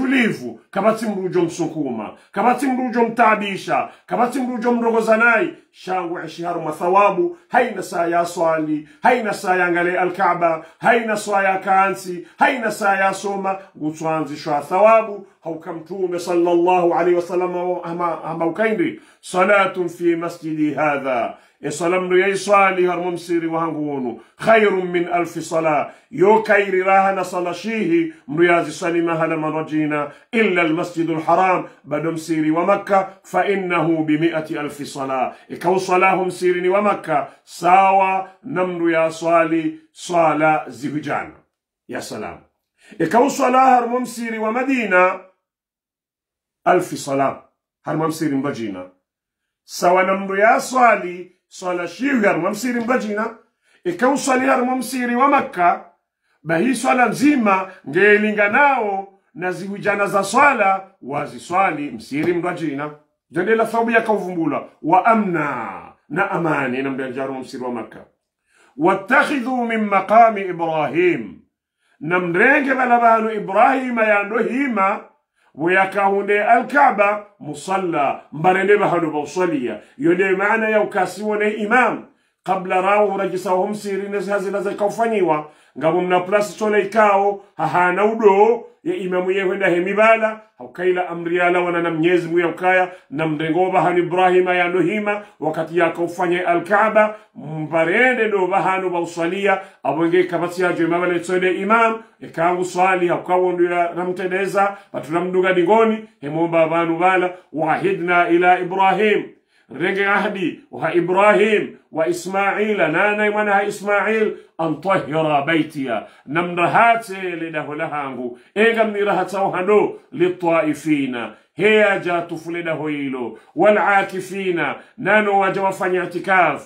[SPEAKER 2] hautulivu kabati mrujo msukuma kabati mrujo mtabisha kabati mrujo mrogozanai shangu ishi harma thawabu haina saa ya swali haina saa ya ngale alkaaba haina saa ya kansi haina saa ya soma gutwanzishwa thawabu haukamtume sallallahu alaihi wasallam ama ukaindi salatun fi masjidi hadha salam ya swali har mumsiri wangu khairun min alf sala yo kairi rahana salashihi mriyazi salima hala marajina illa almasjid alharam badum siri wa makkah fa innahu bi 100,000 sala ikaw salahum sirini wa makkah sawa namru ya swali sala zihujana ya salam ikaw salah har mumsiri wa madina 1000 sala har mumsiri mbajina sawa namru ya swali swala shihu ya mumsiri mbajina ikaw swali ya mumsiri wa makkah bahi swala nzima ngelinganao na zihujana za swala wazi swali msiri mbajina jandela thawabu yakauvumbula wa amna na amani na mdajaru msiri wa makkah wattakhidhu min maqami ibrahim na mrenge balabanu ibrahim yando hima ويكاهوني الكعبة مصلى مبارني بحلو بوصلية يوني معنا يوكاسيوني إمام قبل راو رجسوهم سيرين هزي كوفانيوا ngabo mna plus chole ikao hahana udo ya imamu yewe na hemibala haukaila amriala wana na mnyezi mwe ukaya na mdengoba han Ibrahim ya nohima wakati yako ufanye al-Kaaba mbarende ndo bahanu bausalia abonge kabati ya jema wale tsode imam ikangu swali haukawo ndo ya ramtedeza batunamduga dingoni hemomba abantu bala wahidna ila Ibrahim renge ahdi wa Ibrahim wa Ismail nana imana Ismail an tahira baytiya namrahate lidahu lahangu ega mnirahata uhando litaifina heya jatu fulidahu hilo walakifina nano wajawafanya itikaf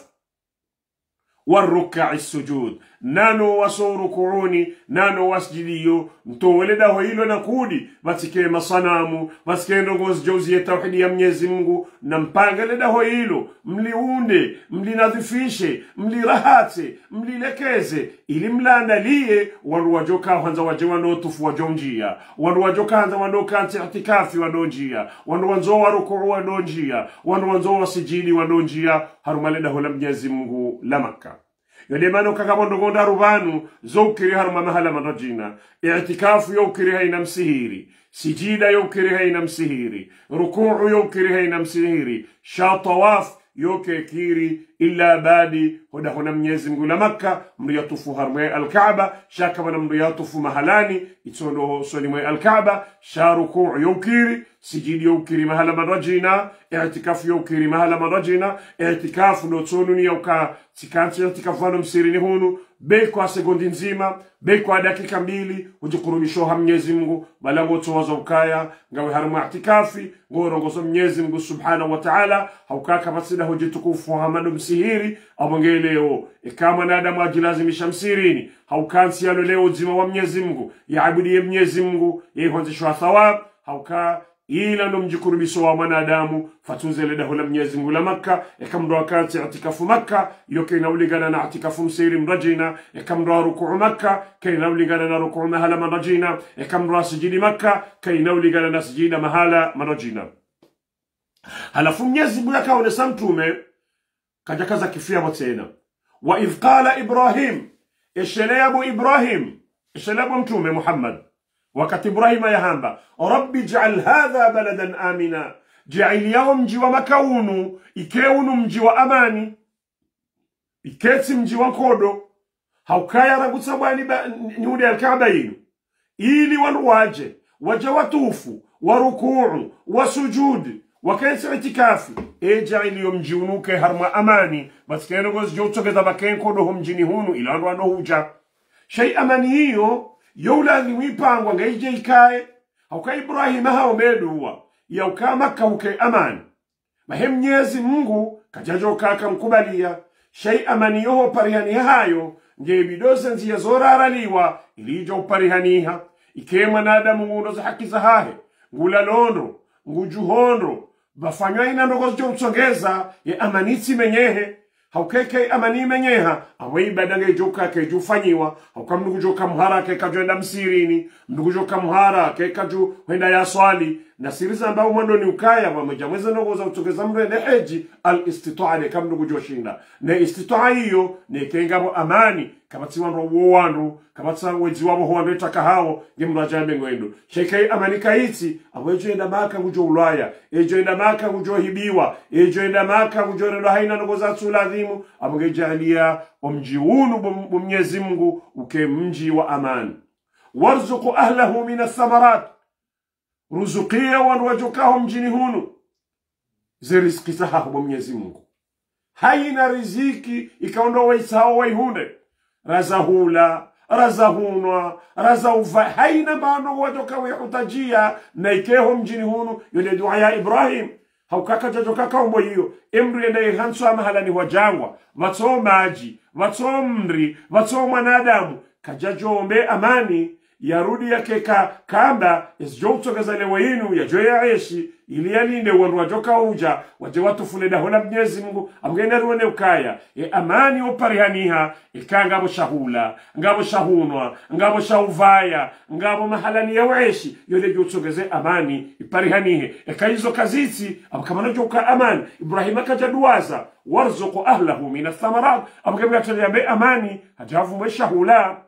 [SPEAKER 2] والركع السجود nano wasorukuuni nano wasjidiyo mtoweleda hilo nakudi batike masanamu basike ndongozi jozi ya tauhidi ya Mwenyezi Mungu na mpangeleda hilo mliunde mlinadhifishe mlirahate mlilekeze ili mlaandalie wandu wajoka kwanza wajewando tufu wajonjia wandu wajoka kwanza wandoka itikafi wadonjia wandu wanzo warukuu wadonjia wandu wanzo wasijidi wadonjia harumaleda hola Mwenyezi Mungu la Makkah yode mano kakabondo gonda rubanu zokiri haruma mahala manajina i'tikafu yokiri haina msihiri sijida yokiri haina msihiri rukuu yokiri haina msihiri shatawaf yokekiri illa badi hoda hona Mwenyezi Mungu la Makkah mriyatufu haruma al-Kaaba shakabana mriyatufu mahalani itondo solimwe al-Kaaba sharuku yokiri sijidi yokiri mahala manajina i'tikafu yokiri mahala manajina i'tikafu no tsonuni yoka tikanti i'tikafano msirini hunu kwa sekondi nzima kwa dakika 2 ujikurubisho Mwenyezi Mungu balango towaza ukaya ngawe haruma i'tikafi ngorongozo Mwenyezi Mungu subhanahu wa ta'ala haukaka basida hujitukufu hamadu msihiri abongeleo kama nadamu ajilazimisha msirini haukansi yalo leo uzima wa Mwenyezi Mungu yaabudie Mwenyezi Mungu yehonzishwa thawab hauka ila ndo mjikurubisho wa mwanadamu fatunzele dahu la Mwenyezi Mungu la Makkah yakamdo wakati i'tikafu Makkah yoke inauligana na i'tikafu msiri mrajina yakamdo rukuu Makkah kay inauligana na rukuu mahala marajina yakamdo sujudi Makkah kay inauligana na sujida mahala marajina halafu Mwenyezi Mungu yakaone samtume kajakaza kifia mtena wa idh qala Ibrahim ishalabu Ibrahim ishalabu mtume Muhammad wakati Ibrahim yahamba rabbi ij'al hadha baladan amina ja'al yawm mji wa makaunu ikeunu mji wa amani iketi mji wa kodo haukaya ragutsa bwani ni udi al-Kaaba yinu ili waje watufu warukuu wasujudi wakati itikafi eja'al yawm mji unuke harma amani baskeno gozi jotogeza bakenko do mjini hunu ila ndo huja shay amani hiyo yowlazi wipangwa ngaije ikae hauka Ibrahim haomeduwa yauka Makkah uke amani mahe Mwenyezi Mungu kajajo kaka mkubalia shay amani yoho parihani hayo ngebidoze nziya zoraraliwa ilijo parihaniha ikema nadamu ngundo za haki za hahe ngula londo ngujuhondo bafanywa ina ndogo zonsongeza ya amanitsi menyehe haukeke amani menyeha awei badange joka ke jufanyiwa haukamndugu joka muhara ke kajenda msirini ndugu joka muhara ke kaju wenda ya swali na siri zambao mwando ni ukaya pamoja mweza nogoza utokeza mrende heji al-istitaa ne kamdu kujoshinda na istitaa hiyo ne kengabo amani kama tiwanro wowandu kama tsangu wejiwabo howandu etakahawo ngemrajabe ngwendo shekai amani kaiti awejo enda maka kujo ulaya ejo enda maka kujo hibiwa ejo enda maka kujo ndo haina nogoza tuladhimu amugejalia omjiunu Mwenyezi Mungu uke mji wa amani warzuqu ahlahu min athamarat ruzukia wanwajukahum mjini hunu ziriziki zahahu Mwenyezi Mungu haina riziki ikaondoa isao waihunde razahula razahunwa razauva haina bano wajokawe utajia na ikeho mjini hunu yule dua ya Ibrahim haukaka jajokaka umbo hiyo emru enda ihansu amahalani wajangwa vatso maji vatso mri vatso mwanadamu kajajombe amani yarudi yake kamba isijotogeza lewe yinu ya joya aishi ili yalinde wandu wajoka uja waje watufule dahola Mwenyezi Mungu amgenda ruone ukaya amani oparihaniha ikanga shahula ngabo shahunwa ngabo shauvaya ngabo mahalani ya aishi yole jotogeze amani iparihanihe ekaizo kaziti akamana joka amani Ibrahim akajaduaza warzuqu ahlahu min athamarat amgemya tayambe amani hajavu mshahula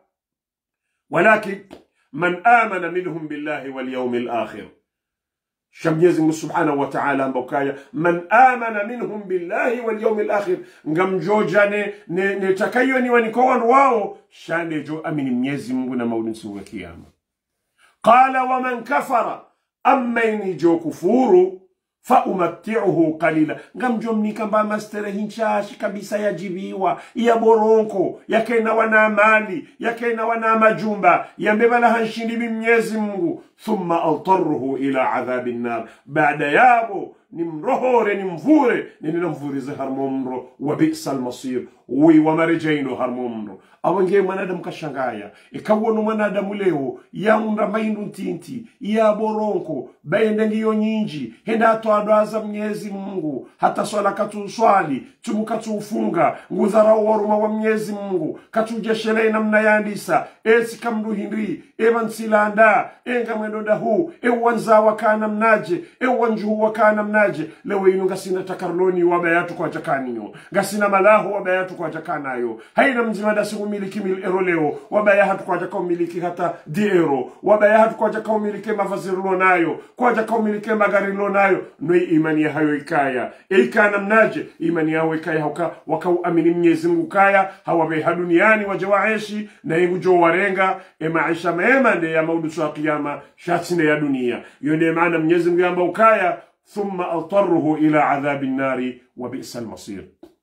[SPEAKER 2] ولكن من آمن منهم بالله واليوم الآخر شميز الله سبحانه وتعالى مبكايا من آمن منهم بالله واليوم الآخر ngam joja ne takayoni wanikowan wao shane jo amini Mwenyezi Mungu na maudinsu wa kiyama qala wa man kafara amma jo kufuru fa umatti'uhu qalila ngam jomni kamba mastere hinchashi kabisa yajibiwa ya boronko yakaina wana mali yakaina wana majumba yambebala hanshindi Mwenyezi Mungu thumma altarruhu ila adhabin nar baada yabo nimrohore nimvure ninamvurize harmomro wa bi'sal masir wi wa marjaino harmomro awange mwanadamu kashangaya ikawono mwanadamu leo yaunda maindu ntinti ya boronko baende ngiyo nyinji henda atwadwaza Mwenyezi Mungu hata swala katuswali tumukatufunga ngudhara waruma wa Mwenyezi Mungu katujeshele namna yandisa esi kamdu hindri evansilanda enga mwendo dahu ewanza wakana mnaje ewanju wakana mnaje leo inu ngasina takarloni wabayatu kwa jakaniyo ngasina malahu wabayatu kwa jakanayo haina mzimada miliki mil ero leo wabaya hatu kwa jaka umiliki hata di ero wabaya hatu kwa jaka umiliki mafaziri nayo kwa jaka umiliki magari nayo nui imani ya hayo ikaya eikana mnaje imani ya ikaya waka uamini Mwenyezi Mungu kaya hawabeha duniani wajawaishi na ingu jo warenga maisha mema nde ya maudusu wa kiyama shatine ya dunia yone maana Mwenyezi Mungu yamba ukaya thumma altarruhu ila adhabin nari wa bi'sal masir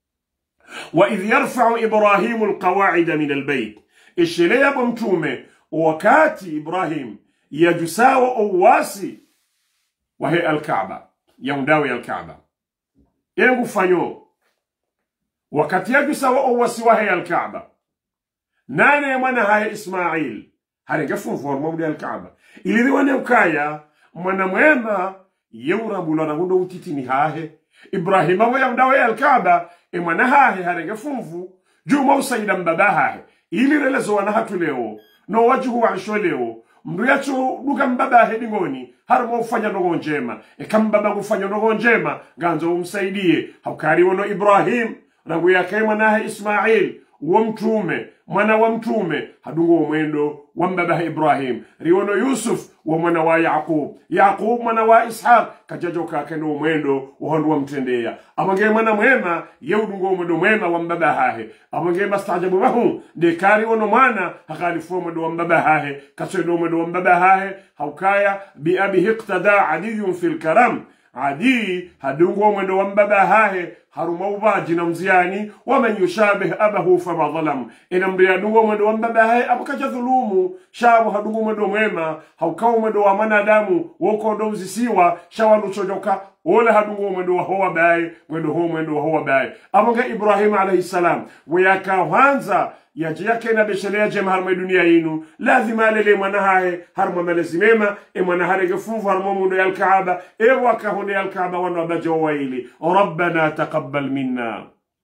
[SPEAKER 2] وإذ يرفع إبراهيم القواعد من البيت الشلية بمتومة وكاتي إبراهيم يجساو أواسي وهي الكعبة يونداوي الكعبة ينقو فانيو وكاتي يجساو أواسي وهي الكعبة نانا يمانا هاي إسماعيل هاي قفون فورمو دي الكعبة إلي دي وانا وكايا مانا مهما يورا لنا هندو تيتيني هاي إبراهيم ويونداوي الكعبة imwana hahe harenge funvu juma usayida mbaba hahe ili relezo wana hatu leo no wajuhu wa isho leo mdu yachu duka mbaba hahe dingoni harmo ufanya nogo njema mbaba ufanya nogo njema ganzo umsaidie haukari wano Ibrahim rangu yake mwanahe Ismail wamtume mwana wa mtume hadungo mwendo wa mbaba Ibrahim riwono Yusuf wa mwana wa Yaqub mwana wa Ishaq kajajoka kendo mwendo uhondu wa mtendea amange mwana mwema yeudungo mwendo mwema wa mbaba hahe amange mastajabu wahu dekari wono mwana hakalifu mwendo wa mbaba hahe kaswendo mwendo wa mbaba hahe haukaya bi abi iqtada adiyun fil karam adi hadungo mwendo wa mbaba hahe haruma ubaji na mziani waman yushabih abahu fama dhalam inamria dungo mwendo wa mbaba hahe abukaja dhulumu shabu hadungo mwendo mwema haukao mwendo wa manadamu woko ndo uzisiwa shawa nuchojoka wala hadungo mwendo wa hoa bae mwendo wa hoa bae amonga Ibrahim alayhi salam weyaka wanza yaji yake na beshelea jema harma dunia yinu lazima alele mwana hae harma malazimema mwana harege funfu harma mundo ya Kaaba waka hunde ya Kaaba wano abajo waili rabbana taqabbal minna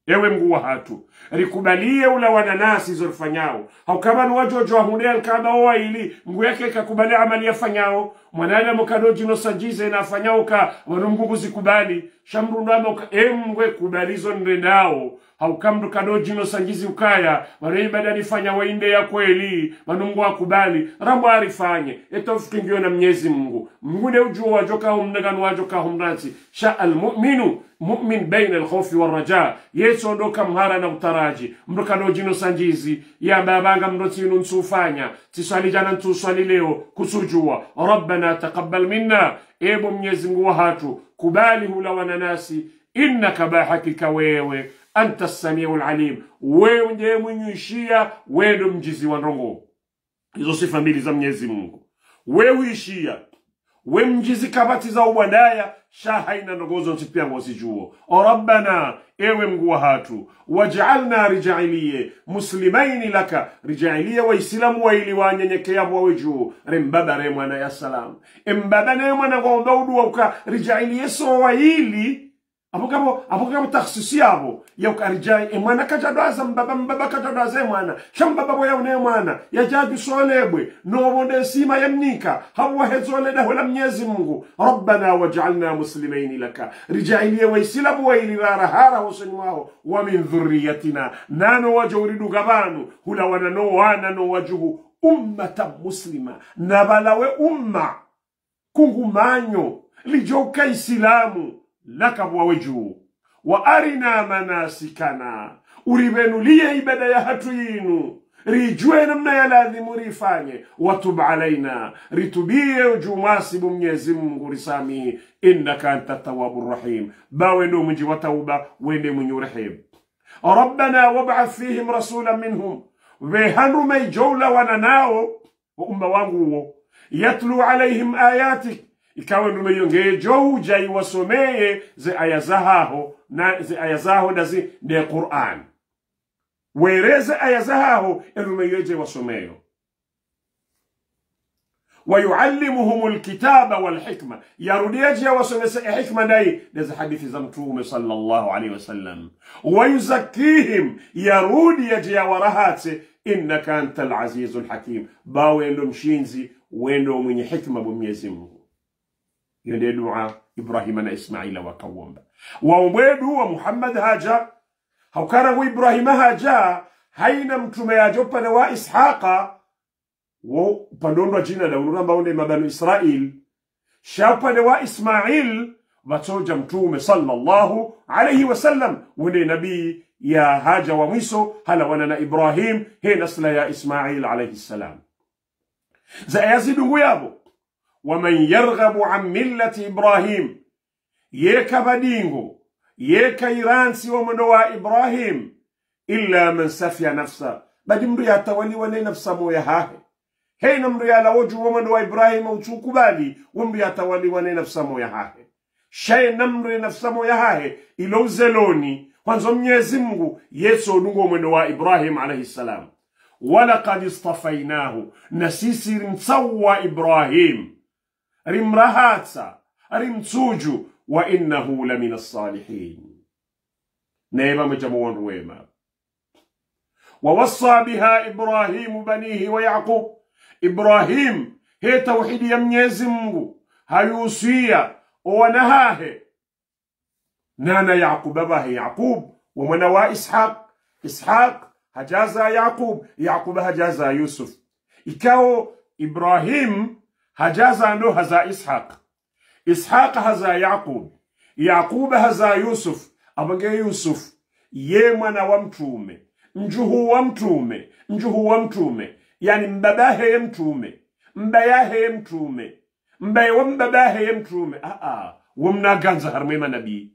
[SPEAKER 2] ewe mgu wa hatu rikubalie ula wananasi zorfanyao au kama ni wajojo wa hunde alkaba wa ili mgu yake kakubali amali yafanyao mwanadamu kadoji no sanjize na afanyao ka wanungu zikubali shamru ndama mgwe kubalizo ndendao au kamdu kadoji no sanjizi ukaya wale ibada nifanya wainde ya kweli wanungu akubali rambo arifanye etofukingio na Mwenyezi Mungu mgude ujua wajoka humnaganu wajoka humnansi sha almu'minu mu'min baina alkhawfi warraja yeso ndoka mhara na utaraji mdoka dojino sanjizi ya babanga mrotinu nsufanya tiswali jana ntuswali leo kusujua rabbana taqabbal minna ebo Mwenyezi Mungu wa hatu kubali hula wananasi innaka bahakika wewe anta as-sami'ul alim wewe ndiye mwenyishia wewe mjizi wa ndongo hizo sifa mbili za Mwenyezi Mungu wewe ishia we mjizi kabati za ubwadaya shahaina ndogozo ntipia ngosijuo o rabbana ewe mgu wa hatu waj'alna rijaliye muslimaini laka rijaliye wa islamu wa ili wanyenyekea mwawe juu rembaba remwana ya salam mbaba ne mwana gomba uduwa uka rijaliye so wa ili Apo taksisi yabo ya ukarijai mwana kajadwaza mbaba kajadwaza mwana shambaba boya une mwana ya jaju solebwe no bonde sima yamnika hawa hezole da wala Mwenyezi Mungu rabbana waj'alna muslimaini laka rijailie wa islamu wa ilirara hara husni wao wa min dhurriyatina nano wajuridu gabanu hula wana no wajuhu ummatan muslima nabalawe umma kungumanyo lijoka islamu laka waweju wa arina manasikana uribenulie ibada ya hatu yinu rijue namna ya ladhimu rifanye watub alaina ritubie ujumasibu Mwenyezi Mungu risami innaka anta tawwabur rahim bawe ndo mji wa tauba wende mwenye rahim rabbana wab'ath fihim rasulan minhum vehanru mayjawla wananao wa umma wangu yatlu alaihim ayatik ikawe numeyongeye jouja iwasomeye ze ayazahaho na zi de Qur'an wereze ayazahaho enumeyeje wasomeyo ويعلمهم الكتاب والحكمة يروديجي وسنسى حكمة داي لذا حديث زمتوم صلى الله عليه وسلم ويزكيهم يروديجي ورهات إنك أنت العزيز الحكيم باوين مشينزي وين من حكمة بميزمه يدي دعاء إبراهيم إسماعيل وكوم وعبيدو ومحمد هاجا هو كان إبراهيم هاجا هاينا متومي أجوبنا وإسحاق وبندون جينا دوننا باوني مبانو إسرائيل شاوبنا وإسماعيل وتوجا متومي صلى الله عليه وسلم وني نبي يا هاجا وميسو هلا وننا إبراهيم هي نسل يا إسماعيل عليه السلام زي يزيد ويابو ومن يرغب عن ملة إبراهيم يكا بدينغو يكا يرانسي ومنوا إبراهيم إلا من سفي نفسه بدي مريا تولي ولي نفسه مويا هاهي هي نمريا لوجه ومنوا إبراهيم وشوكو بالي ومريا تولي ولي نفسه مويا هاهي شيء نمري نفسه مويا هاهي إلو زلوني kwanza Mwenyezi Mungu Yesu nungo mwendo wa Ibrahim alayhi salam walaqad istafainahu na sisi rimsawa Ibrahim rimrahatsa rimtsuju wa innahu lamina as-salihin neba mjamuwan wema ووصى بها إبراهيم بنيه ويعقوب إبراهيم هي توحيد يا Mwenyezi Mungu hayusia ونهاه نانا يعقوب باباه يعقوب ومنوا إسحاق هجازا يعقوب هجازا يوسف إكاو إبراهيم هجازا نو هزا إسحاق هزا يعقوب هزا يوسف أبقى يوسف يمنا ومتومي njuhu wamtume yani mbabahe yemtume mbayahe yemtume mbaye wambabahe yemtume wamnaganza harmema nabii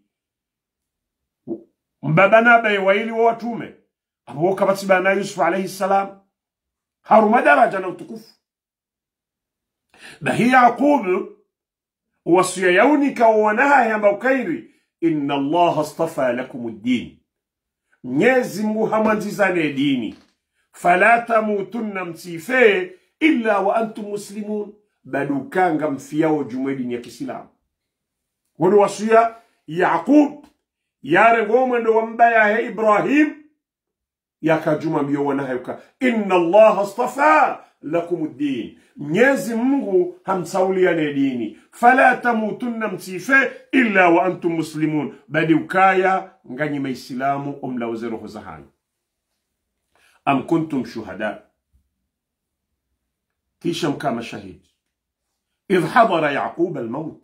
[SPEAKER 2] mbabana baye waili watume abo kabatibana Yusuf alayhi salam haruma daraja na utukufu bahi Yaqub wasiya yaunika wanaha yamba ukairi inna Allah astafa lakum ad-din Mwenyezi Mungu hamandizane dini fala tamutunna msife illa wa antum muslimun badukanga mfiao jumwe dini ya Kiislamu wano wasiya Yaqub yare ngomwendo wa mbaya he Ibrahim yakajuma mbiyo wanahayuka inna Allah astafa lakumuddin, Mwenyezi Mungu hamsauliane dini, fala tamutunna msife illa wa antum muslimun, badi ukaya nganyi maislamu omlauze roho za hanyu. Am kuntum shuhada, kisha mkama shahidi, idh hadara Yaqub almaut,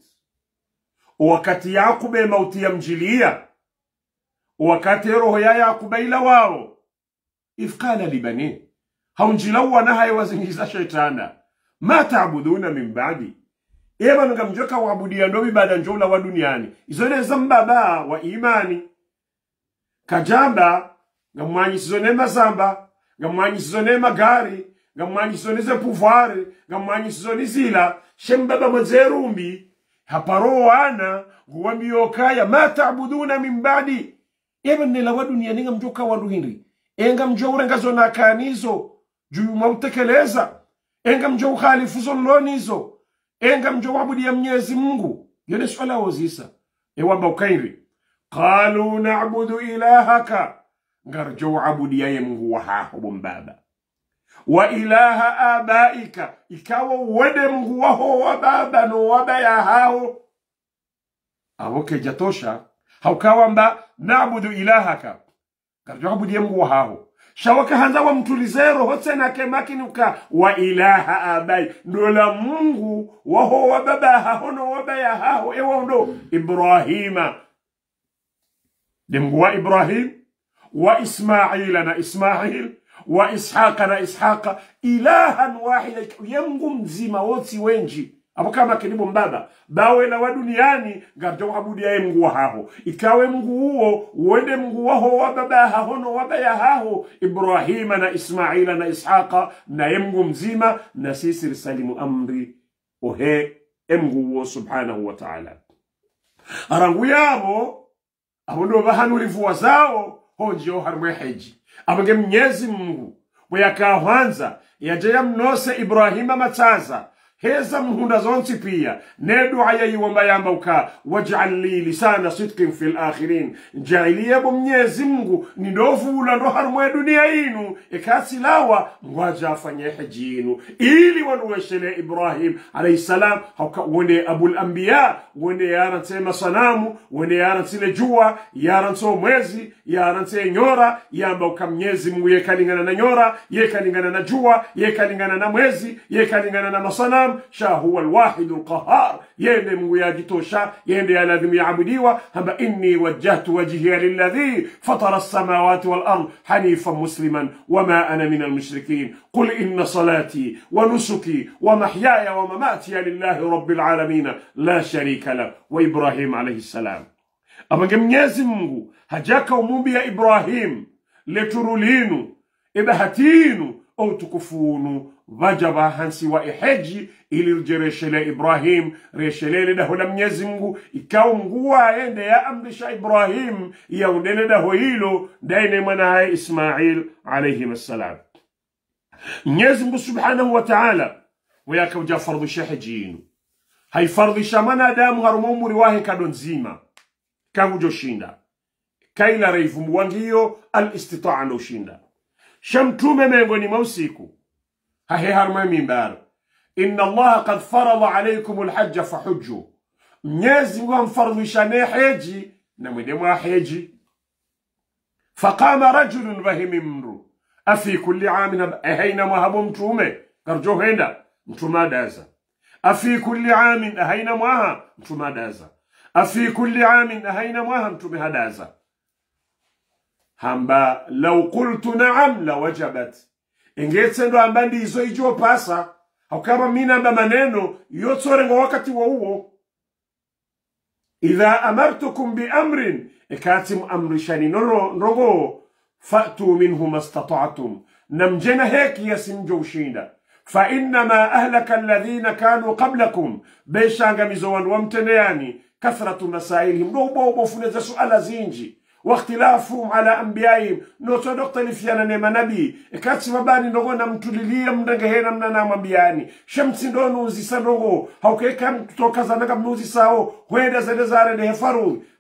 [SPEAKER 2] wakati Yaqub mauti ya mjilia, wakati roho ya Yaqub ila wao, idh qala libani, haunjilawa na haya wazingiza shaitana, ma ta'buduna min ba'di, eba ngamjoka waabudia ndo ibada njola wa duniani izone zambaba wa imani kajamba ngamwanyi sizone mazamba, ngamwanyi sizone magari, ngamwanyi sizone ze pouvoir, ngamwanyi sizone zila shembaba mazerumbi haparoana guwamiyokaya ma ta'buduna min ba'di, eba nela wa duniani ngamjoka wa duhindri enga mjowre ngazona kanizo juu mautekeleza, enga mjow khalifu zonlonizo, enga mjow abudi ya Mwenyezi Mungu. Yone swala wazisa ewamba ukairi qalu na'budu ilahaka, ngarjow abudi ya Mungu wahaho bombaba, wa ilaha abaika, ikawa wede Mungu waho wababa no wabaya hao awoke jatosha haukawa mba na'budu ilahaka ngarjow abudi ya Mungu wahaho shawaka hanza wa mtulizero hote na kemakinuka wa ilaha abai, ndola Mungu waho wababa hahono wabaya hao ewa ndo Ibrahima, Mungu wa Ibrahim wa Ismaila na Ismail wa Ishaqa na Ishaqa, ilahan wahida, Mungu mzima woti wenji apo kama kilibo mbaba bawe la wa duniani ngarjo abudi ya Mungu waho, ikawe Mungu huo uende Mungu waho wababa hahono wabaya hao Ibrahima na Ismaila na Ishaqa na Mungu mzima, na sisi risalimu amri ohe Mungu huo subhanahu wa ta'ala. Arangu yabo abondo bahanurifu zao honjo harmwe haji abage Mwenyezi Mungu weyakahwanza yaje mnose Ibrahima mataza heza mhunda zonti pia ne dua ya yiwamba yamba uka waj'al li lisana sidqin fil akhirin, jailia bo Mwenyezi Mungu ni ndovu ula ndo harmwe dunia inu ikasilawa ngwaja afanye hajinu ili wanuweshele Ibrahim alayhi salam hauka wone abul anbiya, wone yarante masanamu, wone yarante jua, yarante mwezi, yarante nyora, yamba uka Mwenyezi Mungu yekalingana na nyora, yekalingana na jua, yekalingana na mwezi, yekalingana na masanamu, sha huwa alwahid alqahar, yende Mungu yajitosha, yende aladhimi yaabudiwa, hamba inni wajjahtu wajhiya lilladhi fatara as-samawati wal ard hanifan musliman wama ana min al-mushrikin qul inna salati wa nusuki wa mahyaya wa mamati lillahi rabbil alamin la sharika la. Wa Ibrahim alayhi salam abange Mwenyezi Mungu hajaka umumbi ya Ibrahim leturulinu ibahatinu au tukufunu wajaba hansi wa iheji ili ujereshele Ibrahim reshelele daho la Mwenyezi Mungu, ikawa Mungu aende ya amrisha Ibrahim ya undele daho hilo daine mwanae Ismail alayhi salam. Mwenyezi Mungu subhanahu wa ta'ala weyaka uja fardhisha hajinu, haifardhisha manadamu harumumuri wahe kadonzima kangu joshinda kaila reifumu wangiyo al-istita'a no shinda shamtume mengoni mausiku hahe harma mimbar inna Allah qad farada alaykum al-hajj fahujju, Mwenyezi Mungu amfardhishane haji na mwende mwa haji. Faqama rajulun bahimimru afi kulli amin ahayna mahabu mtume karjo henda mtuma daza, afi kulli amin ahayna mwaha mtuma daza, afi kulli amin ahayna mwaha mtume hadaza. Hamba law qultu na'am la wajabat, ingetse ndo ambandi izo ijo pasa haukama mina amba maneno yotsore ngo wakati wa huo. Idha amartukum bi amrin, ikati muamrishani nrogo fa'tu minhu mastata'tum, namjena heki yasimjo ushinda. Fa innama ahlaka alladhina kanu qablakum, beshanga mizowandu wa mtendeani kathratu masailihim, robo funeza suala zinji واختلافهم على أنبيائهم نوتو نختلفيانا نيما نبي إكاتي مباني نغو نمتوليليا مدنغهينا منانا مبياني شمسي نو نوزي سنغو هاو كي كام توكازا نغم نوزي ساو ويدا زدزاري نهفارو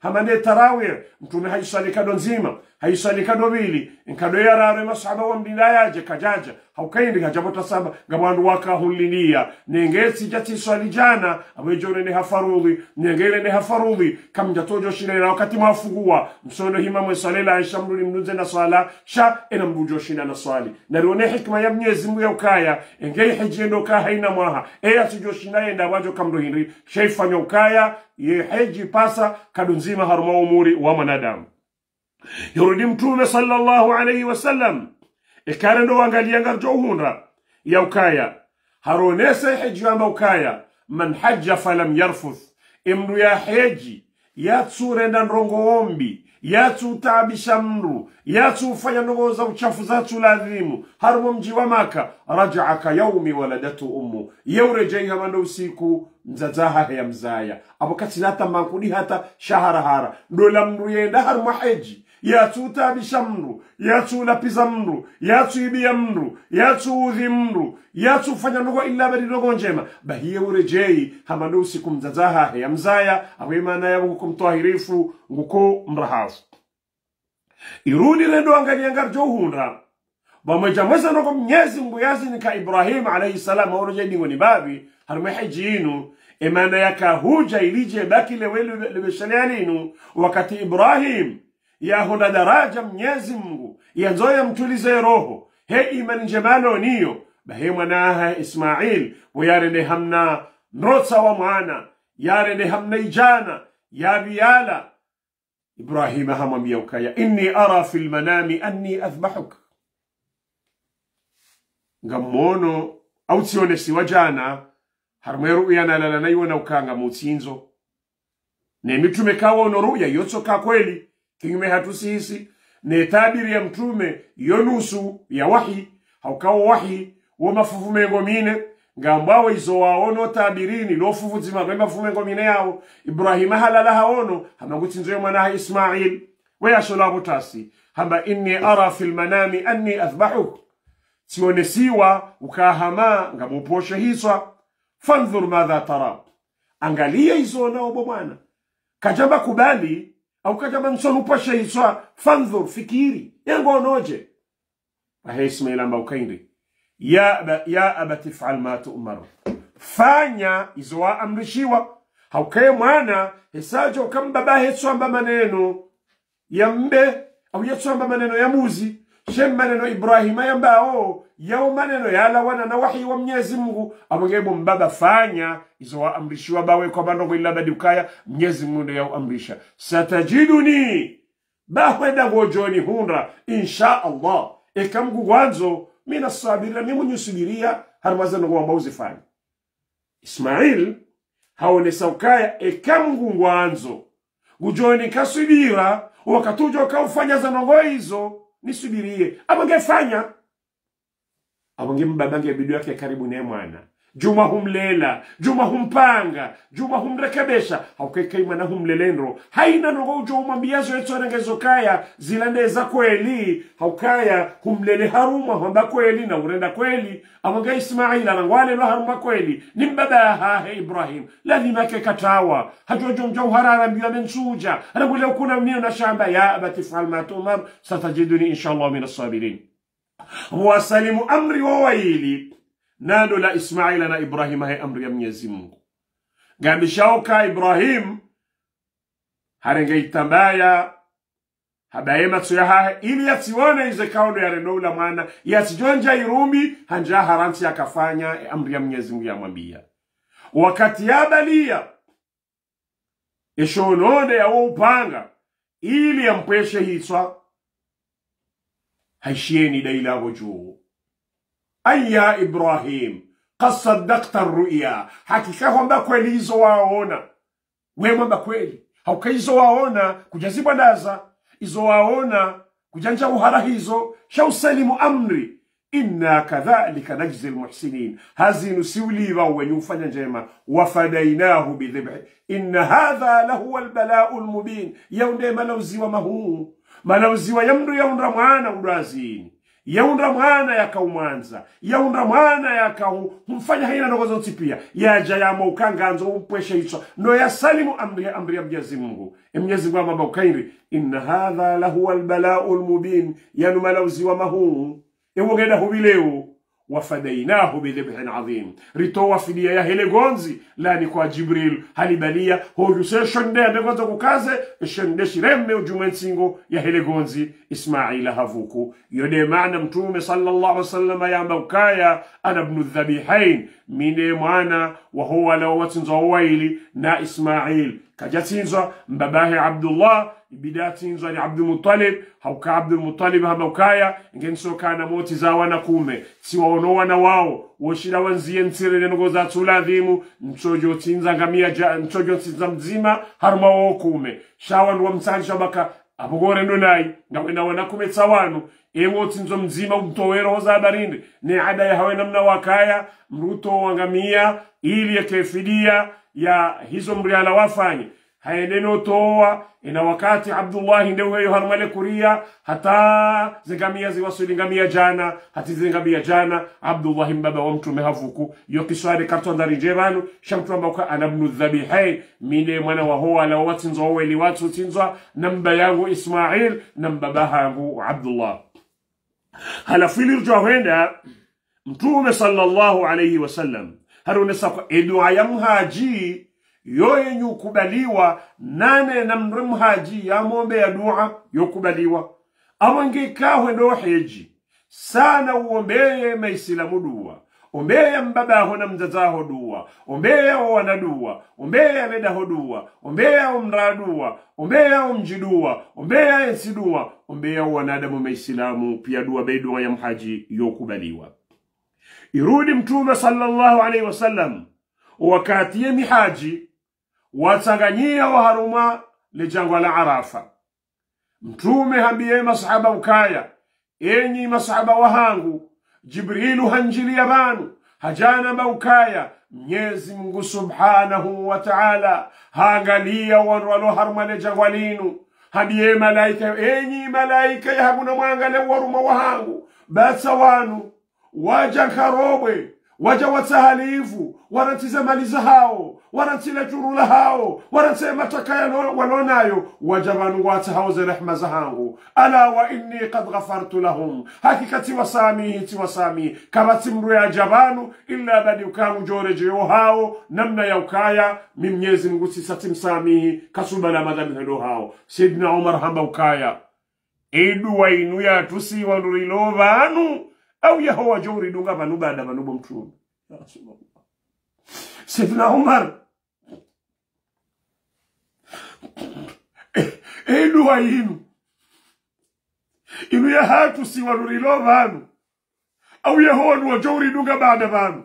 [SPEAKER 2] hamane tarawih mtume haisali kado nzima haisali kado bili nkado yarare masahaba wa mbilayaje kajaja haukaindi hajabota saba ngabandu wakahulinia nengesi jati swali jana abejore ne hafarudhi nengele ne hafarudhi kamja tojo shina wakati mafugua msono himamu salela aisha mrudi mnuze na swala sha ena mbujo shina na swali narione hikma ya Mwenyezi Mungu ya ukaya engei hijendo ka haina mwaha eya tujo shina enda wajo kamdo hinri sheifanya ukaya ye hiji pasa kadunzima haruma umuri wa manadamu yorudi mtume sallallahu alayhi wasallam ikarendo wangalia ngarjo hunra ya ukaya haronese hiji amba ukaya man hajja falam yarfuth imru ya hiji yatsu renda ndrongo ombi yatsu tabisha mru yatsu ufanya ndogo za uchafu zatu ladhimu harumo mji wa Maka raja'aka yaumi waladatu ummu yawrejaiha mando usiku mzazaha ya mzaya abokati nata mankudi hata shaharahara ndola mru yenda harumo hiji yatsu tabisha mru yatsu lapiza mru yatsu ibia mru yatsu udhi mru yatsu ufanya ndogo illa bari ndogo njema bahiye urejei hamando usiku mzazaha ya mzaya awemana ya kumtahirifu nguko mrahafu irudi lendo angalia ngarjo hunra bamoja mweza ndogo Mwenyezi Mungu yazinika Ibrahim alayhi salam oroje dingo ni babi harme hijinu emana yaka huja ilije baki lewelu lebeshalinu wakati Ibrahim ya honda daraja Mwenyezi Mungu yanzoya mtulize roho he imani njemano niyo bahe mwanaha Ismail wayarende hamna nrotsa wa mwana yarende hamna ijana ya biyala Ibrahim hamwambia ukaya inni ara fil manami anni athbahuk ngamono au tsione siwajana harmeru yana lala naiona ukanga mutsinzo ne mitume kawo noruya yotsoka kweli kinyume hatusisi ne tabiri ya mtume yonusu ya wahi haukawo wahi wa mafufumengo mine ngambawe izo waono tabirini lofufu zima kwa mafufumengo mine yao Ibrahima halala haono hamangutsinzo mwana Ismail waya sholabu tasi hamba inni ara fil manami anni athbahuk sionesiwa ukahama ngamuposhe hiswa fanzur madha tara angalia izo nao bwana kajamba kubali au kajamba nsonu poshe hiswa fanzur fikiri yango noje ahe Ismail amba ukaindi ya abati fa'al ma tu'mar fanya izo amrishiwa haukaye mwana hesajo kambaba hetswamba maneno ya mbe au yetswamba maneno ya muzi shem maneno Ibrahima yambao yao maneno yala wana na wahi wa Mwenyezi Mungu abongebo mbaba fanya izo amrishiwa bawe kwa bandongo illa badukaya Mwenyezi Mungu yao amrisha satajiduni bahweda gojoni hunra insha Allah ekamgu wanzo mina sabira mimu nyusubiria harmazano kwa mbauzi fanya Ismail haone saukaya ekamgu wanzo gujoni kasubira wakatujo kaufanya zanongo hizo nisubirie abangefanya abange mbabange bidu yake karibu ne mwana juma humlela juma humpanga juma humrekebesha haukekai mwana humlelendo haina nogo ujo umambiazo etsorengezo kaya zilandeza kweli haukaya humlele haruma hamba kweli na urenda kweli abange Ismail anangwale lo haruma kweli nimbaba he Ibrahim lazima kekatawa hajojo mjauharara mbiwa mensuja anagule ukuna mnio na shamba ya abati fa'al ma tu'mar satajiduni inshallah min as-sabirin wasalimu amri wa waili nando la Ismaila na Ibrahim hai amri ya Mwenyezi Mungu gambishauka Ibrahim harenge itambaya habayema tsuyaha ili yatiwane ize kaundo ya renoula mwana yatijonja irumi hanja haranti yakafanya amri ya Mwenyezi Mungu ya mwambia wakati yabalia eshonode ya upanga ili yampeshe hiswa haishieni daila wajuu Aya Ibrahim qad saddaqta ar-ru'ya hakika kwamba kweli hizo waona wewe kweli haukaizo waona kujazibwa ndaza hizo waona kujanja uhara hizo shausalimu amri inna kadhalika najzi al-muhsinin hazinu siuliwa wenye ufanya njema wafadainahu bidhibh inna hadha lahu al-bala'u al-mubin yaunde malauziwa mahu malauziwa yamru yaundra mwana udazini yaunda mwana yakaumanza yaunda mwana yakamfanya haina ndogozo nsipia yaja ya maukanganzo upweshe hicho ndo ya salimu amri ya Mwenyezi Mungu. Mwenyezi Mungu amamba ukairi inna hadha lahu albala'ul mubin yanu malauzi wa mahu ewogeda hubileo wafadainahu bidhibhin adhim ritoa fidia ya hele gonzi lani kwa Jibril halibalia hoju se shonde amegonza kukaze shonde shireme ujumensingo ya hele gonzi Ismaila havuku yode maana mtume sallallahu alaihi wasallam ya mbukaya ana ibn dhabihain mine mwana wa huwa la watinza waili na Ismail kajatinza mbabahi Abdullah bidatinza ni Abdul Muttalib hauka Abdul Muttalib hamukaya ngenso kana moti za wana kume siwaono wana wao woshira wanzie nsire ngoza tuladhimu mchojo tinza ngamia mchojo tinza mzima haruma wo kume shawa ndo msanisha baka abogore ndo nayi ngawena wana kume tsawanu ewo tinzo mzima umtowero za barindi ni ada ya hawe namna wakaya mruto wangamia ili yakefidia ya hizo mriala wafanye haendeno toa ina wakati Abdullah ndewe harmale kuria hata zingamia ziwasulingamia jana hati zingamia jana Abdullah mbaba wa mtume havuku yokiswari kartonda rijevanu shamtu ambao ana ibn dhabihain mine mwana wa huwa la watinzo weli watu tinzo namba yangu Ismail namba bahangu Abdullah. Halafili rujawenda mtume sallallahu alayhi wasallam harunesa kwa edua ya mhaji yoye nyukubaliwa nane na mhaji ya mombe ya dua yokubaliwa awange kawe ndo heji sana uombeye maisilamu dua ombeye mbabaho na mzazaho dua ombeye wanadua ombeye ledaho dua ombeye umradua ombeye umjidua ombeye ensidua ombeye wanadamu maisilamu pia dua beidua ya mhaji yokubaliwa. Irudi mtume sallallahu alaihi wasallam wakati ya mihaji watanganyia wa haruma le jangwa la Arafa. Mtume hambiye masahaba ukaya enyi masahaba wahangu Jibrilu hanjilia banu hajana maukaya Mwenyezi Mungu subhanahu wa ta'ala haangalia walo haruma le jangwa linu hambiye malaika enyi malaika ya hamuna mwangale waruma wahangu basa wanu waja karobwe waja watahalifu warantiza maliza hao warantile turula hao warantile matakaya walonayo waja wanu watahao ze rehma zahangu ala wa inni qad ghafartu lahum hakikati wasamihi kama timru ya jabanu illa badi ukamu joreje yo hao namna ya ukaya Mwenyezi Mungu sisa timsamihi kasubala madhambi hado hao. Sidna Umar hamba ukaya edu wa inu ya tusi wanurilo vanu au yahowa jori dunga banu bada banu bomtume ya Rasulullah. Sidna Umar edu wa inu ya hatu si wanurilo vanu au yahowa nuwa jori dunga bada banu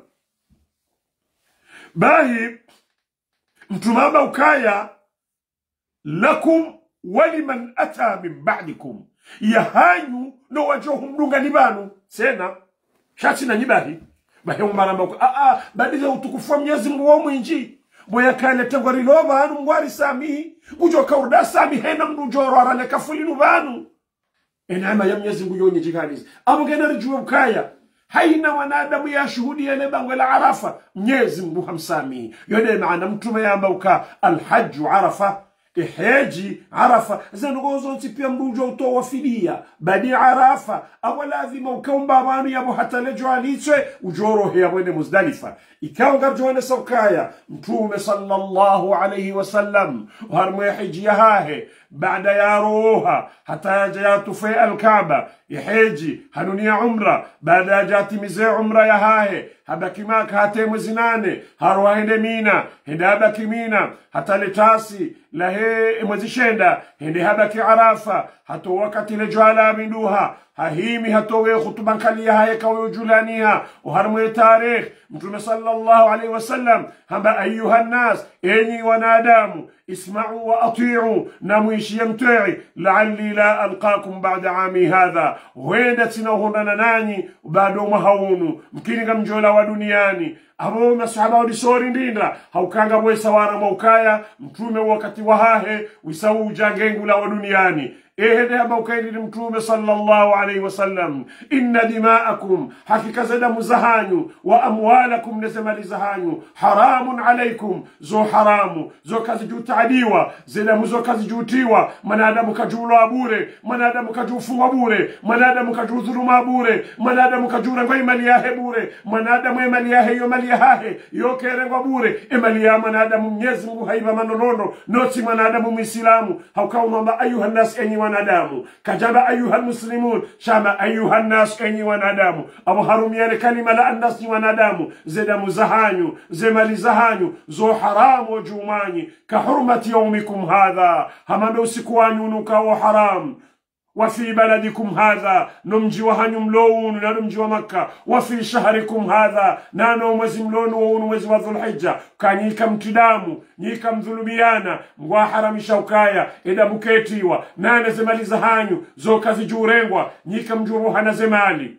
[SPEAKER 2] bahi mtumama ukaya lakum waliman ata min ba'dikum yahanyu no wajohum dunga libanu sena shati na nyibahi bahe umaramba badiza utukufu wa Mwenyezi Mungu wa mwinji boya kale tangwari loba anu ngwari sami ujo kaurda sami hena mnujoro arale kafulinu banu enama ya Mwenyezi Mungu yonye jikanizi abugena rijuwa ukaya haina wanadamu ya shuhudi ya bango la Arafa Mwenyezi Mungu hamsami yone maana mtume ya mbauka alhajju Arafa ihaji Arafa zanugozo ntipia mrujo utowa fidia badi Arafa awalathima ukaumba wanu yabo hata lejo alitwe ujoro hea wene Muzdalifa ikawa garjoane saukaya mtume sallallahu alayhi wasallam harmwe hiji hahe baada ya roha hata jayatu fi al-Kaaba ihaji hanunia umra baada ya jatimize umra ya hahe habaki maka hate mwezi 8 harwa hende Mina hende habaki Mina hata letasi lahe mwezi shenda hende habaki Arafa hato wakati lejoala minduha hahimi hatowe khutuban kaliya haye kawe julaniha uharmwe tarikh mtume sallallahu alayhi wasallam hamba ayuha nas enyi wanadamu اسمعوا وأطيعوا نمويشي يمتعي لعلي لا ألقاكم بعد عامي هذا ويدتنا هنا ناني وبعدو مهونو مكيني كمجولا ودنياني أبو مسحبا ودسوري ndindra haukanga bwe sawara maukaya mtume wakati wahahe wisau jangengu la waduniani ehede amba ukaidi mtume sallallahu alayhi wasallam inna dima'akum hakika zadamu zahanyu wa amwalakum nezemali zahanyu haramun alaykum zo haramu zo kazijutadiwa zadamu zo kazijutiwa manadamu kajulwa bure manadamu kajufungwa bure manadamu kajudhuluma bure manadamu kajura ngoi mali yahe bure manadamu emali yahe yo mali yahe yo kerengwa bure emali ya manadamu Mwenyezi Mungu haiba manonono noti manadamu Muislamu haukaunamba ayuha nas enyi wanadamu kajaba ayuha muslimun shama ayuha nas enyi wanadamu abu harumiane kalima la annas ni wanadamu zedamu zahanyu zemali zahanyu zo haramu jumanyi ka hurmati yawmikum hadha hamambe usiku wanyu nukawa haram وفي بلدكم هذا نمجي وهنم لون نمجي ومكة وفي شهركم هذا نانو مزملون ونمزي وذو الحجة كان يكم تدامو يكم ذلبيانا مواحرم شوكايا إذا بكيتيوا نانا زمالي زهانيو زوكا زجورينوا يكم جروها نزمالي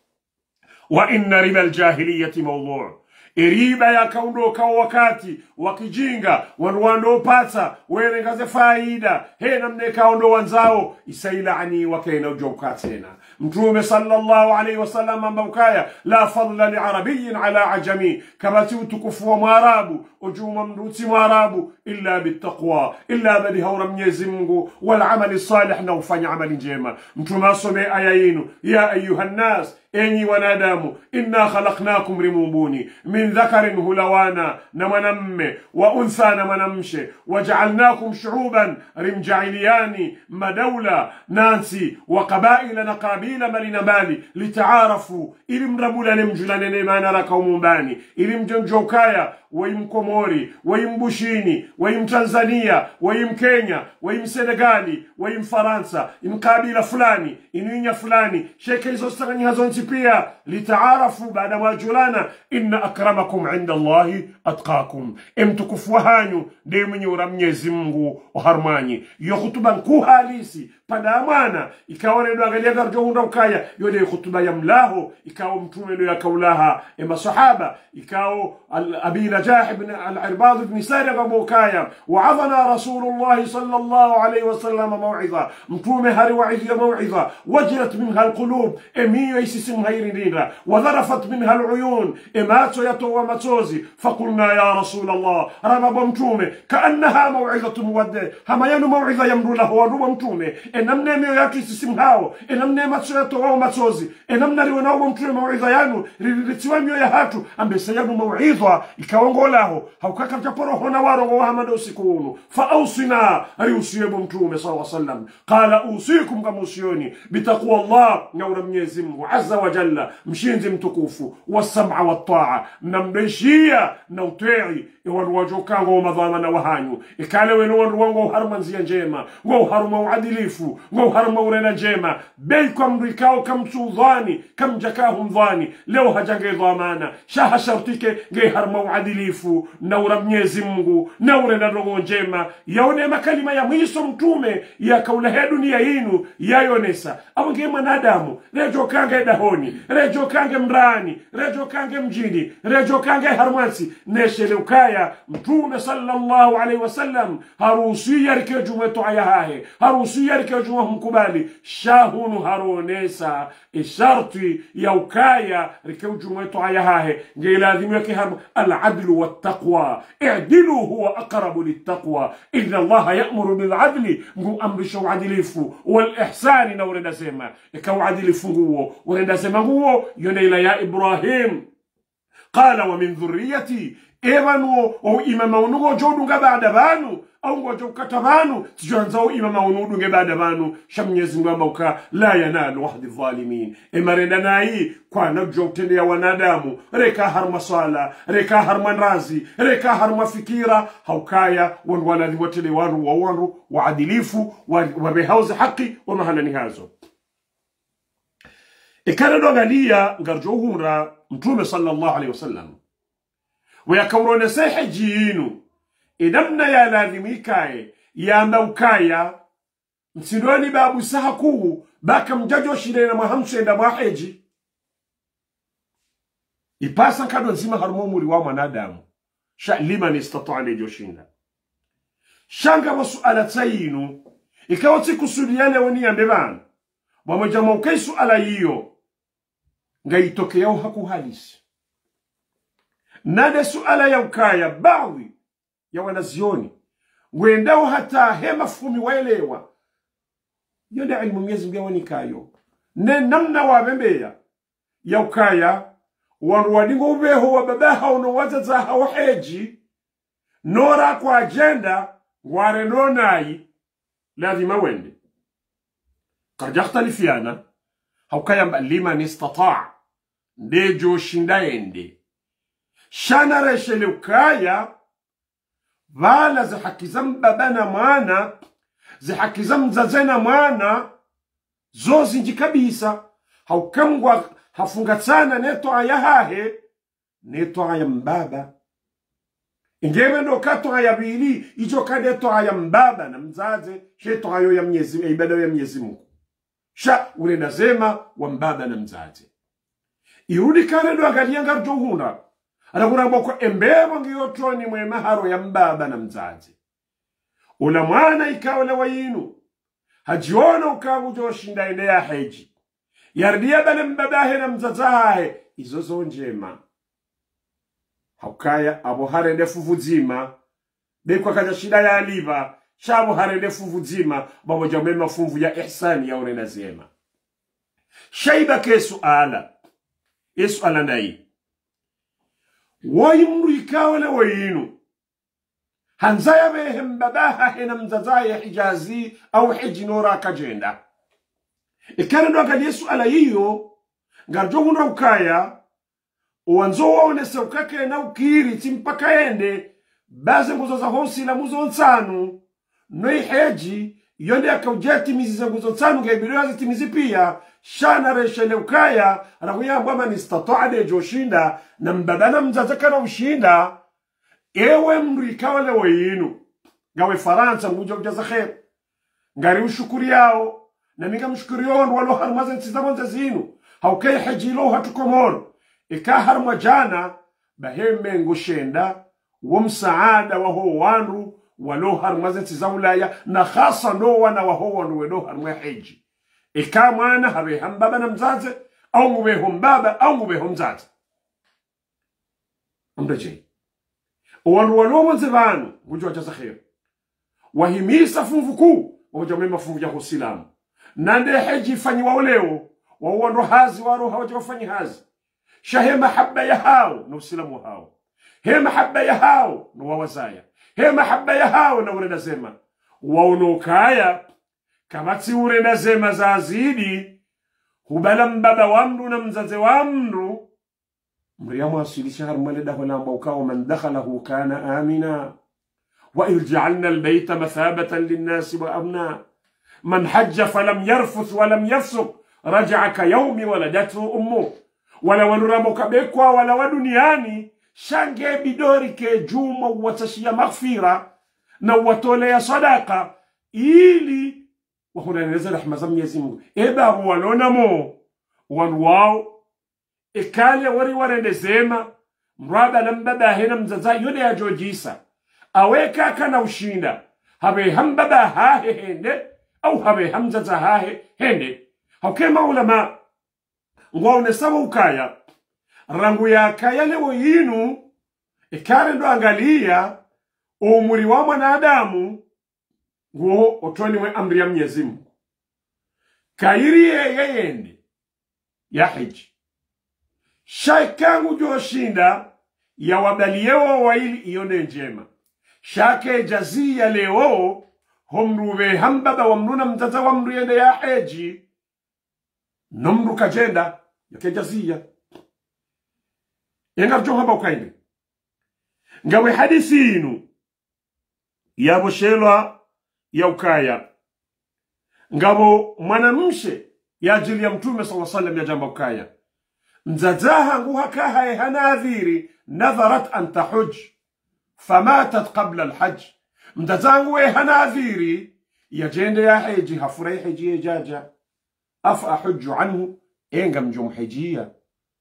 [SPEAKER 2] وإن ربا الجاهلية موضوع iriba ya kaundoka wakati wakijinga wanwando pata werengaze faida he namne kaundo wanzao isailani wakaina ujoka tena mtume sallallahu alayhi wasallam ambakaya la fadla li arabiyyin ala ajami kama tukufu wa mwarabu ujuma mruti mwarabu illa bittaqwa illa badi hawra Mwenyezi Mungu wal amali salih na ufanya amali njema mtume asome aya yenu ya ayuhan nas enyi wanadamu inna khalaqnakum rimumbuni min dhakarin hulawana na mwanamme wa untha na mwanamshe waja'alnakum shu'uban rimja'iliyani madawla nansi wa qabaila na qabila malina mali litaarafu ili mrabulane mjulanene maana kaumbani ili mjokaya waimkomori waimbushini waimtanzania waimkenya waimsenegali waimfaransa imkabila fulani inuinya fulani sheke hizo stanganya zonzi pia litaarafu baada wajulana inna akramakum inda Allahi atqakum emtukufu hanyu ndiye mwenye Mwenyezi Mungu harmanyi yo hutuba nkuu halisi pada mwana ikawa ndio angalia garjo hunda ukaya yode hutuba ya mlaho ikawa mtume ndio yakaulaha masahaba ikawa abi najah ibn al-irbad ibn sariq abukaya wa'adhana rasulullah sallallahu alayhi wasallam maw'idha mtume hari wa'idha maw'idha wajilat minha alqulub emiyo isisim hayrinira wadharafat minha aluyun emato yatowa machozi faqulna ya rasulullah rabba mtume kaannaha maw'idhatu muwaddi hamayanu maw'idha yamrulahu wa mtume enamne miyo yatu isisim hao enamne macho yatowa machozi enamna riwana mtume maw'idha yanu riritiwa miyo ya hatu ambese yanu maw'idha ikaongolahu haukaka mtaporo hona warongo wa hamada usikunu fa ausina ayusiyebu mtume sallallahu alayhi wasallam qala usikum kamusioni bitaqwa Allah na Mwenyezi Mungu azza wa jalla mshinzi mtukufu wasam'a wat-ta'a namdeshia na utii wajoka ngo madhamana wahanyu ikale wenu wangu harmanzia njema ngo haruma uadilifu ngo haruma urena njema bei mrikao kamsudhani kamjakahum dhani leo hajange dhamana shaha shartike nge haruma uadilifu na Mwenyezi Mungu na urena roho njema yaone makalima ya mwisho mtume ya kaula dunia yinu yayonesa awange manadamu rejo kange dahoni rejo kange mrani rejo kange mjini rejo kange harmansi neshele ukaya mtume sallallahu alayhi wasallam harusi yarike jumweto ayahahe harusi yarike jumwa mkubali shahunu haronesa isharti ya ukaya rike jumweto ayahahe ngeladhimu yake al-adlu wat-taqwa i'dilu huwa aqrabu lit-taqwa inna Allah ya'muru bil-'adli ngu amrisho adilifu wal-ihsani na urenda sema ikaw adilifu nguo urenda sema nguo yonela ya Ibrahim qala wa min dhurriyyati evanu o imama unugo jodunga baada banu au ngojo katabanu tijanzao imama unudunge baada banu shamnyezi ngamba uka la yanalu wahdi dhalimin emarenda nai kwa najo utendea wanadamu reka harma sala reka harma razi reka harma fikira haukaya wanwana liwatele wanu waadilifu wa behauzi haki wa mahalani hazo ikana dogalia ngarjo humra mtume sallallahu alayhi wasallam ويكورون سيحجينو إدمنا يا لازميكاي يا موكايا msidoni babu sahaku baka mjajo shirena mahamse nda maheji ipasa kado nzima harumo muri wa manadamu sha liman istata'a li joshinda shanga masuala tsayinu ikawa tikusudiane wani ya mbebana mwamoja mwaukai suala hiyo ngaitokea hakuhalisi nade suala ya ukaya baadhi ya wanazioni wendao hata hema fumi waelewa yonde ilmu Mwenyezi Mungu wanikayo ne namna wabembea ya ukaya wanwadingo ubeho wa babaha unowazaza hawaheji nora kwa agenda warenonai lazima wende karjahtalifiana haukaya mbalima nistata ndejo shindaende shana reshele ukaya vala zihakizam babana mwana zihakizam zazena mwana zozi nji kabisa haukangwa hafungatsana neto ayahahe neto ayambaba ingebe ndo kato ayabili ijo kadeto ayambaba na mzaze sheto ayo ya Mwenyezi ibada ya Mwenyezi Mungu sha ule nazema wa mbaba na mzaze irudi kare ndo angalia ngarjo huna anakuna mboko embebo ngiyotoni mwema haro ya mbaba na mzaze ula mwana ikawale wayinu hajiona ukabu joshinda ende ya heji yardia bale mbabahe na mzazahe izozo njema haukaya abo harende fuvuzima bekwa kaja shida ya aliva shabo harende fuvuzima babo jamema fuvu ya ihsani ya urena zema shaiba ke suala isuala ndai wayimru ikawale wayinu hanzaya behe mbabaha hena mzazaya hijazi au hiji nora kajenda ikana ndo angalia suala hiyo ngarjongu na ukaya uwanzo waonese ukake na ukiri timpaka ende baze nguzo za hosi la muzo nsanu noi heji yonde akaujeti mizize nguzo nsanu ngaibirio hazi timizi pia shana reshele ukaya anakuya mbama nistatoade joshinda na mbabana mzazaka na ushinda ewe mrikawale weyinu gawe Faransa ngujo kujaza khair ngari ushukuri yao na minga mshukurion walo harmaza ntizamonza zinu haukai hajilo hatukomoro ika harma jana baheme ngushenda wamsaada waho wanru walo harmaza ntizawulaya na khasa no wana waho wanru welo harma hiji ika mwana habe hambaba na mzaze au ngubeho mbaba au ngubeho mzaze amdaje wanru walo wanzibanu ngujo kujaza khair wahimisa funvuku wajamema funvu ya Uislamu nande heji fanyi waoleo wawando hazi waro hawajafanyi hazi shahe mahabba ya hao na Uislamu hao he mahabba ya hao na wawazaya he mahabba ya hao na urenda zema waonokaya kamati urenda zema za azidi hubala mbaba wamru na mzaze wamru mriamu asilisha harmale daho lamba ukawa man dakhalahu kana amina wa irja'alna albayta mathabatan linnasi wa amna من حج فلم يرفث ولم يفسق رجع كيوم ولدته امه ولا ونرمك بكوا ولا ودنياني شانge bidori ke juma watashia maghfira na watolea sadaka ili wahunaneza rahma za Mwenyezi Mungu eba walona mo wanwao ikale wari warendezema mraba na mbaba hena mzaza yode ya jojisa aweka kana ushinda habe hambaba hahe hende au habe hamza za hahe hende haukema ulama ngwaone sawa ukaya rangu ya kaya lewo yinu ikare ndo angalia umuri wa mwanadamu nguo otoni we amri ya Mwenyezi Mungu kairi yeyende ya hiji shaikangu joshinda ya wabaliewo waili iyone njema shake jazia leo homruwe hambaba wamruna mzaza wamru yende ya heji nomru kajenda yake jazia yengarjo haba ukainde ngawe hadithi inu ya boshelwa ya ukaya ngabo mwanamshe ya ajili ya mtume sallallahu alaihi wasallam ya jamba ukaya mzazaha nguha kaha hanadhiri nadharat an tahuj famatat qabla alhajj mtazangu hanadhiri yajende ya heji hafurai heji jaja afa hujju anhu enga mjumhijia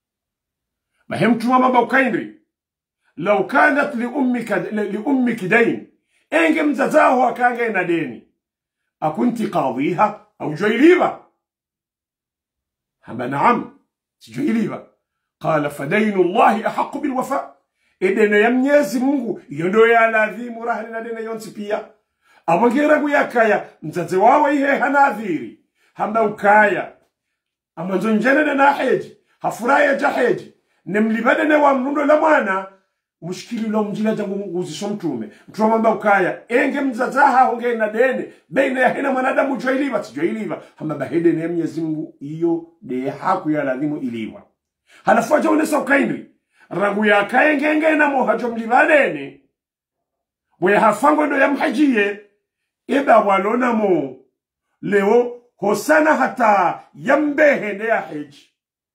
[SPEAKER 2] mahimtu mama ukaindri law kanat li ummika dayn enga mzazahu akanga ina deni akunti qadhiha au joiliva hamba naam sijoiliva qala fadainu llahi ahaqu bilwafa edene ya Mwenyezi Mungu iyo ndo ya lazima rahli na dene yonsi pia amongera kuyakaya mzaze wawe ihe hanadhiri hamba ukaya amanzo njene na heji hafuraya jaheji nemlibade ne wa mnundo la mwana mushkili lo mjila jangu uzisho mtume mamba ukaya enge mzazaha honge na dene baina ya hina mwanadamu joiliva sijoiliva hamba bahede ne Mwenyezi Mungu iyo de haku ya lazimu iliwa halafaja unesa ukaindri rangu ya kaengenge na mohajo mlibadene we hafango ndo ya mhajie eba walona mo leo hosana hata yambehe ne ya heji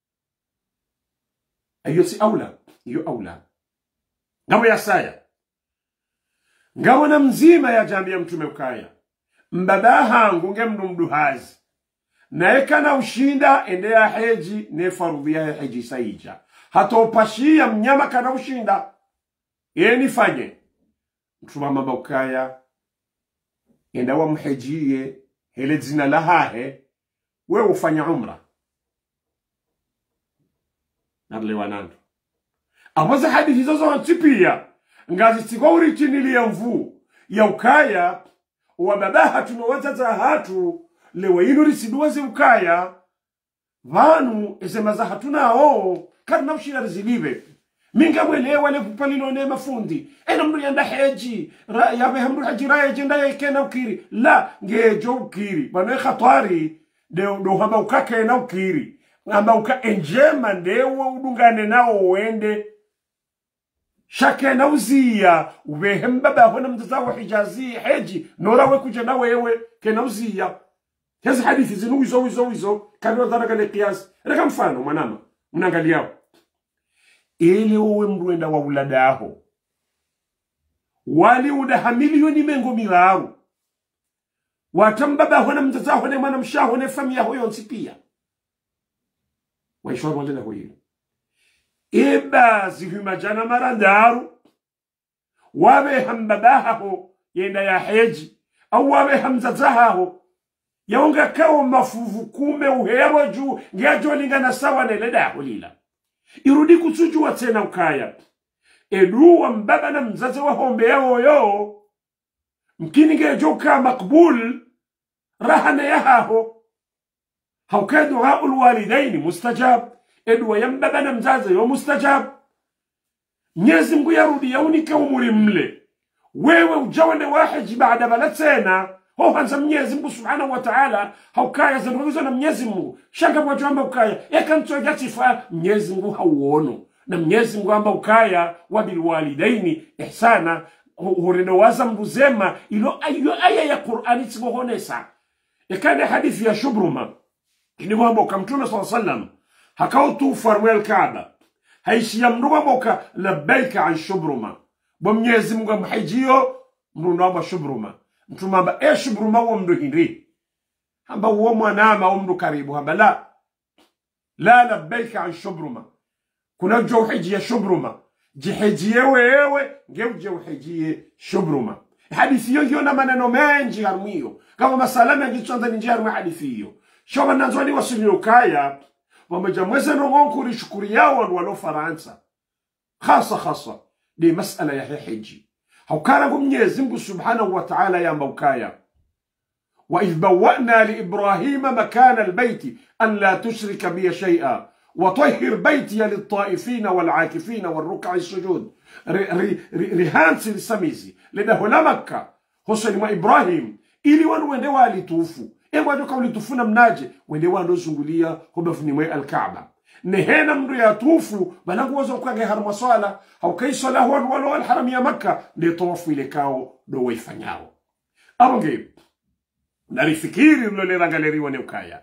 [SPEAKER 2] ayo si aula iyo aula ngawo ya saya ngawo na mzima ya jamii ya mtume ukaya mbabaha ngunge mdu mduhazi na ekana ushinda ende ya heji ne farudhia ya heji saija hata upashia mnyama kana ushinda yeni fanye mtume mamba ukaya enda wa mhejie hele zina lahahe we ufanya umra narle wanandu amaza hadithi zozo antipia ngazi sikwa urichini ya mvu ya ukaya wa babaha tunowazaza hatu lewe inu risiduwazi ukaya vanu esemaza hatuna oo karna ushina rizilive minga mwelewa le kupalilo ne mafundi ena mdu yanda heji yabe hamdu haji raya jenda ya ikena ukiri la ngejo ukiri wano khatari do hamba ukake na ukiri hamba uka enjema ndewa udungane nao uende shake na uzia ubehe mbaba hona mtazawa hijazi heji nora we kuja na wewe kena uzia hizi hadithi zinu wizo kanwa dharaka le qiyas reka mfano mwanama mnangaliao ili uwe mruenda wa uladaho wali udaha milioni mengo miraru watambaba hona mtazawa ne mwana mshaho ne famia hoyo nsipia waishwa mwalena hoyo eba zihumajana marandaru wabe hambabaho yenda ya heji au wabe hamzazaho yaunga kao mafuvu kume uhero juu ngeajo lingana sawa na leda holila irudi kutsujua tena ukaya edu wa mbaba na mzaze wa hombe yao yo mkini ngeajo ka makbul rahana yahaho hauka dua ulwalidaini mustajab edu wa yambaba na mzaze yo mustajab Mwenyezi Mungu yarudi yaunike umuri mle wewe ujawande wahaji baada balatena ho hanza Mwenyezi Mungu Subhanahu wa Ta'ala haukaya zanruzo na Mwenyezi Mungu shanga kwa jamba ukaya yakanto yatifa Mwenyezi Mungu hauono na Mwenyezi Mungu amba ukaya wabil walidaini ihsana horendo waza mbuzema ilo aya ya Qur'ani tsibohonesa ekane hadithi ya Shubruma ni mambo kamtuna sallallahu alayhi wasallam hakautu farwel Kaaba haishi ya mruwa moka labbaika an Shubruma bo Mwenyezi Mungu mhajio mrundo wa Shubruma mtumamba Shubruma wa mdu hindi hamba uo mwanama wa mdu karibu hamba la labbaika an Shubruma kuna jauhiji ya Shubruma jihijie wewe ngeuje uhijie Shubruma hadithi hiyo na maneno mengi harmio kama masalama ngichonza ni harmu hadithi hiyo shoba nanzwani wasiliyokaya wamejamweza nongonkuri shukuri yao walo Faransa khasa di masala ya hiji haukana Mwenyezi Mungu Subhanahu wa Ta'ala ya mbukaya wa idh bawwa'na li Ibrahima makana albayti an la tushrika bi shay'a wa tahhir baytiya lit-ta'ifina wal-'akifina wal-ruk'i as-sujud rihansi lisamizi lidahula Makkah husani ma Ibrahim ili wanu wende walitufu ewa joka ulitufuna mnaje wende wando zungulia hobafuni mwe al-Kaaba nehena mdu ya tufu balangu wazo kwa harma swala haukai swala huwa walo al-haram ya Makkah ndi tawafu ile kao do waifanyao abonge narifikiri ulole rangaleriwa ne ukaya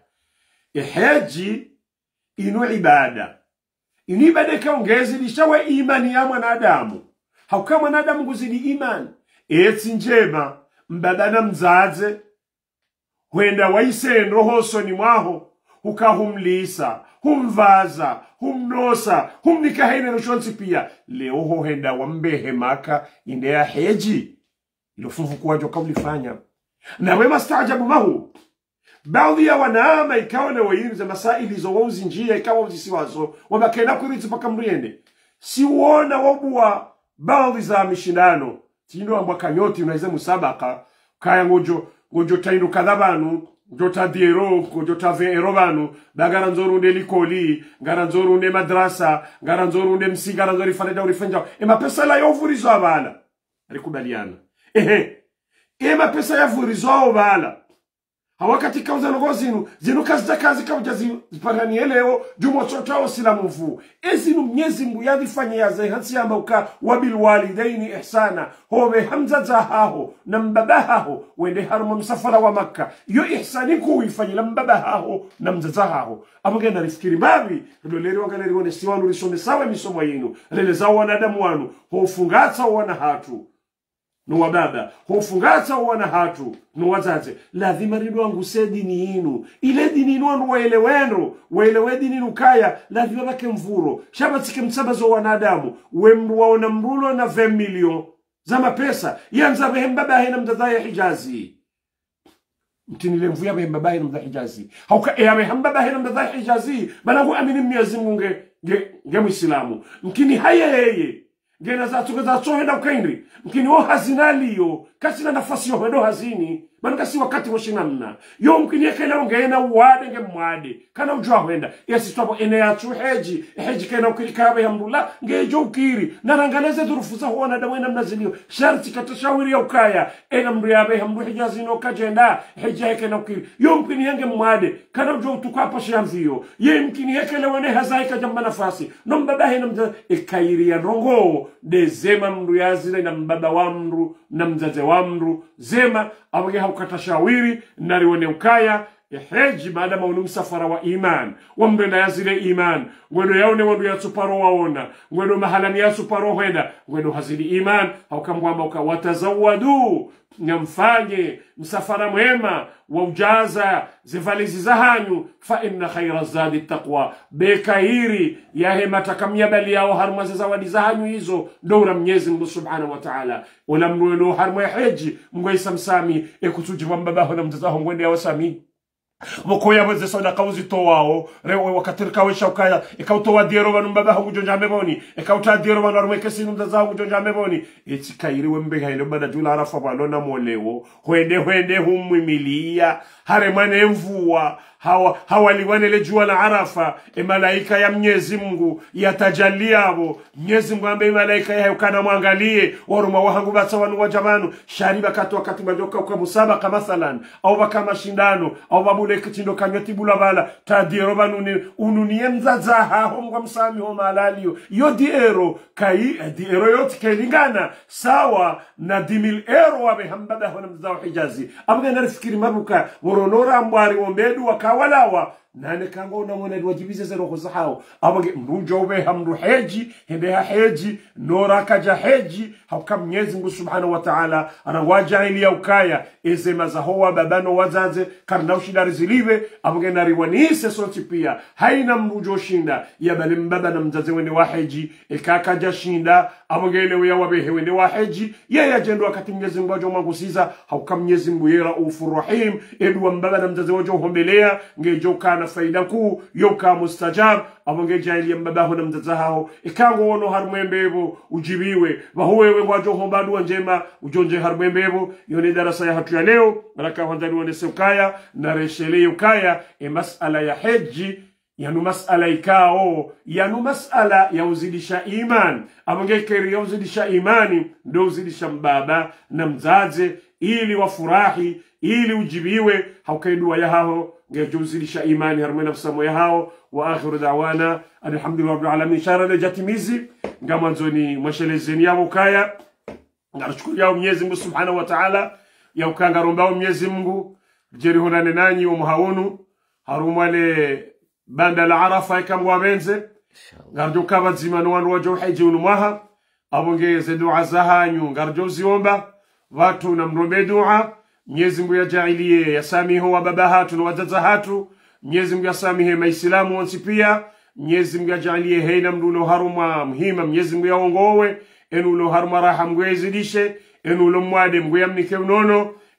[SPEAKER 2] haji inu ibada kaongezi lishawa imani ya mwanadamu hauka mwanadamu kuzidi imani etsi njema mbadana mzaze huenda waisendo hosoni mwaho hukahumlisa humvaza humnosa humnikahene rushonsi pia leo hohenda wambehe Maka inde ya heji ilo fufu kuwajo kaulifanya na wema staajabu mahu baadhi ya wanaama ikawa na wayinza masaili zo wauzi njia ikawa uzisiwazo wabakenda kurizi paka mriende si uona wabua baadhi za mishindano tindo ambwa kanyoti unaize musabaka kaya ngojo tainu kadhabanu Jota diero, jota veero banu, bagaranzoru nde likoli, garanzoru nde madrasa, garanzoru nde msi, garanzoru faneda urifenja. Ema pesa la yovurizo abala. Alikubaliana. Ema pesa yovurizo abala. Hawakati kauza nogo zinu kazi kazi kauja zipangani eleo, jumo chotao sila mfu. Ezinu mnyezi mbuyadi fanye ya zehansi ya mbauka wabil walidaini ihsana. Howe hamza zahaho, na mbabahaho, wende haruma msafara wa Makka. Yo ihsani kuwi fanye la mbabahaho, na mzazahaho. Amuge na rifikiri mabi, ridoleri wangaleri wane siwanu risome sawa misomo yinu. Releza wanadamu wanu, hofungata wana hatu. No wababa, hofungata wana hatu, no wazaze, lazima rido anguse dini inu. Ile dini inu anu waelewe dini inu kaya, lazima bake mvuro. Shaba tike msabazo wanadamu, wemru waona mrulo na 20 milion. Zama pesa, yanza behembabahe na mdadaya Hijazi. Mtinile mvuya behembabahe na mdadaya Hijazi. Hauka behembabahe na mdadaya Hijazi, banangu amini Mwenyezi Mungu nge Muislamu. Mkini haya Gena za henda ukaindri. Mkini hazina liyo. Kasi na nafasi hendo hazini. Manu kasi wakati washinamna. Yo mkini kena ungena uwade nge mwade. Kana ujua huenda. Yasi tuwapo ene ya tu heji. Heji kena ukiri kabe ya mdula. Nge jo ukiri. Narangaleze durufuza huwa na dawena mnazilio. Sharti katashawiri ya ukaya. Ena mriabe ya mdu Hijazi no kajenda. Heji heke na ukiri. Yo mkini henge mwade. Kana ujua utukapa shianziyo. Ye mkini heke lewane hazaika jamba nafasi. Nombabahe na mda. Ekairi ya rongo. De zema mru yazile na mbaba wa mru na mzaze wa mru zema awage haukatashawiri nariwone ukaya heji maadama unu msafara wa iman wambrenda yazile iman ngwendo yaone wandu ya suparo waona ngwendo mahalani ya suparo huenda ngwendo hazili iman haukamwamba watazawadu nyamfanye msafara mwema wa ujaza zivalizi za hanyu fa inna khaira zadi taqwa bekairi yahe matakamia bali yao harmaze zawadi za hanyu hizo ndora Mwenyezi Mungu Subhanahu wa Ta'ala wala mrueno harma heji mgwe samsami ekutuji wambabaho na mtazaho ngwende ya wasami Mokoya weze sadaka uzitowao rewe wakatirika wesha ukaya ikautowa diero banu mbabaho ngujonja meboni ikauta diero banu arumeke sinu mtazaho ngujonja meboni itikairiwe mbeha ilo bada jula arafa walona molewo huende humwimilia haremane mvua hawaliwane lejua la arafa malaika ya Mwenyezi Mungu yatajaliabo Mwenyezi Mungu ambaye malaika ya yukana muangalie waruma wahangu basa wanu wajamanu shariba katu wakati majoka kwa musabaka mathalan au baka mashindano au babule kitindo kanyoti bulabala tadiero banu ununie mzazaha homwa msami homa alalio yo diero diero yoti kelingana sawa na 10,000 euro wabe hambada hona mzao Hijazi abuge narifikiri mabuka woronora ambwari wombedu wakawalawa nane kango unamone wajibize zero khuzahao abage mrujo ube hamru heji hendeha heji nora kaja heji hauka Mwenyezi Mungu Subhanahu wa Ta'ala anawaja ili ya ukaya ezema za hoa babano wazaze karna ushidari zilive abage nariwanise soti pia haina mrujo shinda ya bali mbaba na mzaze wende wa heji ekakaja shinda abage ile ya wabehe wende wa heji ya jendo wakati Mwenyezi Mungu wajo mangusiza hauka Mwenyezi Mungu yera ufurrahim edu mbaba na mzaze wajo hombelea ngejo na faida kuu yoka mustajab abonge jahili mbabaho na mtazahao ikango wono harumwembebo ujibiwe bahuwewe ngwajo hombadu njema ujonje harumwembebo yone darasa ya hatu ya leo baraka hondani wonese ukaya na reshele ukaya masala ya heji yanu masala ikao yanu masala ya uzidisha iman abonge keri ya uzidisha imani ndo uzidisha mbaba na mzaze ili wafurahi ili ujibiwe haukaidua ya hao ngejuzidisha imani harumwe nafsamo ya hao wa akhiru da'wana alhamdulillahi rabbil alamin shara le jatimizi ngamanzoni mashelezeni yao kaya ngarashukuru yao Mwenyezi Mungu Subhanahu wa Ta'ala ya ukanga rombao Mwenyezi Mungu jeri honane nanyi umuhaunu harumwale banda la arafa ikamwa benze ngarjo kabazima no wandu wajo haji unumaha abongeze dua zahanyu ngarjo ziomba watu na mrombe dua Mwenyezi Mungu yajailie yasamiho wa baba hatu na wazaza hatu Mwenyezi Mungu yasamihe maislamu wansi pia Mwenyezi Mungu yajailie heina mdulo haruma mhima Mwenyezi Mungu yaongowe enulo haruma raha Mungu yazidishe enulo mwade Mungu yamnike unono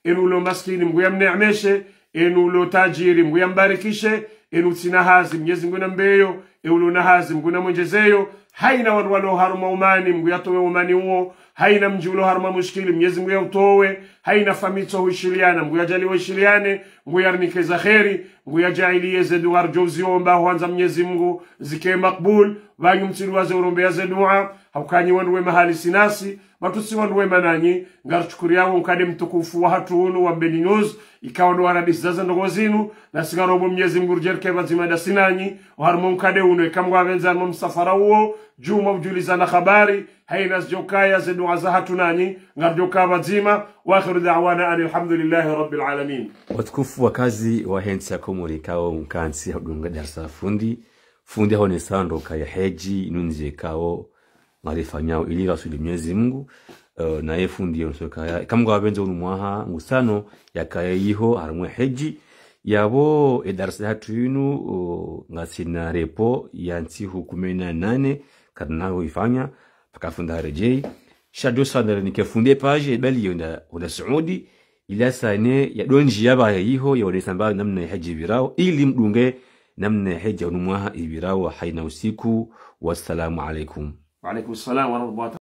[SPEAKER 2] enu lo maskini Mungu yamneemeshe, enu lo tajiri Mungu yambarikishe, enu tina hazi Mwenyezi Mungu nambeyo, enu na hazi Mungu namwenjezeyo. Haina wanu walo haruma umani Mungu yatowe umani huo, haina mjulo haruma mushkili Mwenyezi Mungu yautowe, haina famito huishiliana Mungu yajali huishiliane, Mungu yarnikeza kheri, Mungu yajailie zedu warjozi omba huanza Mwenyezi Mungu zike makbul, wanyu mtilu waze urombe ya zedua, haukanyi wanduwe mahali sinasi, matusi wanduwe mananyi, ngarchukuri yao mkade mtukufu wa hatuunu wa mbeni news, ikawa ndo waradisi zaza ndogo zinu, na singarobo Mwenyezi Mungu rjerke wazimada sinanyi, waharmo mkade uno, ikamu wavenza armo msafara uo, juma ujuliza na khabari, haina zjokaya zedua za hatunanyi, ngarjoka wazima, wa akhiru da'wana alhamdulillahi rabbil alamin.
[SPEAKER 1] Watukufu wakazi wa hensi ya Komori kao mkansi hudunga darsa fundi hao nesando kaya heji nunzie kao marifanyao ili rasuli Mwenyezi Mungu na ye fundi yonso kaya kama wabenzo unumwaha ngusano yakaya yiho haramwe heji yabo darsa hatu yinu ngasina repo yansi hukumena 8 karnaho ifanya pakafunda rejei shado sadara nikefunde page bali yonda Saudi ila sane ya donji yaba yiho yonesamba namna heji birao ili mdunge namna heji unumwaha ibirao haina usiku. Wassalamu alaikum.
[SPEAKER 2] Wa alaikum salam wa rahmatullahi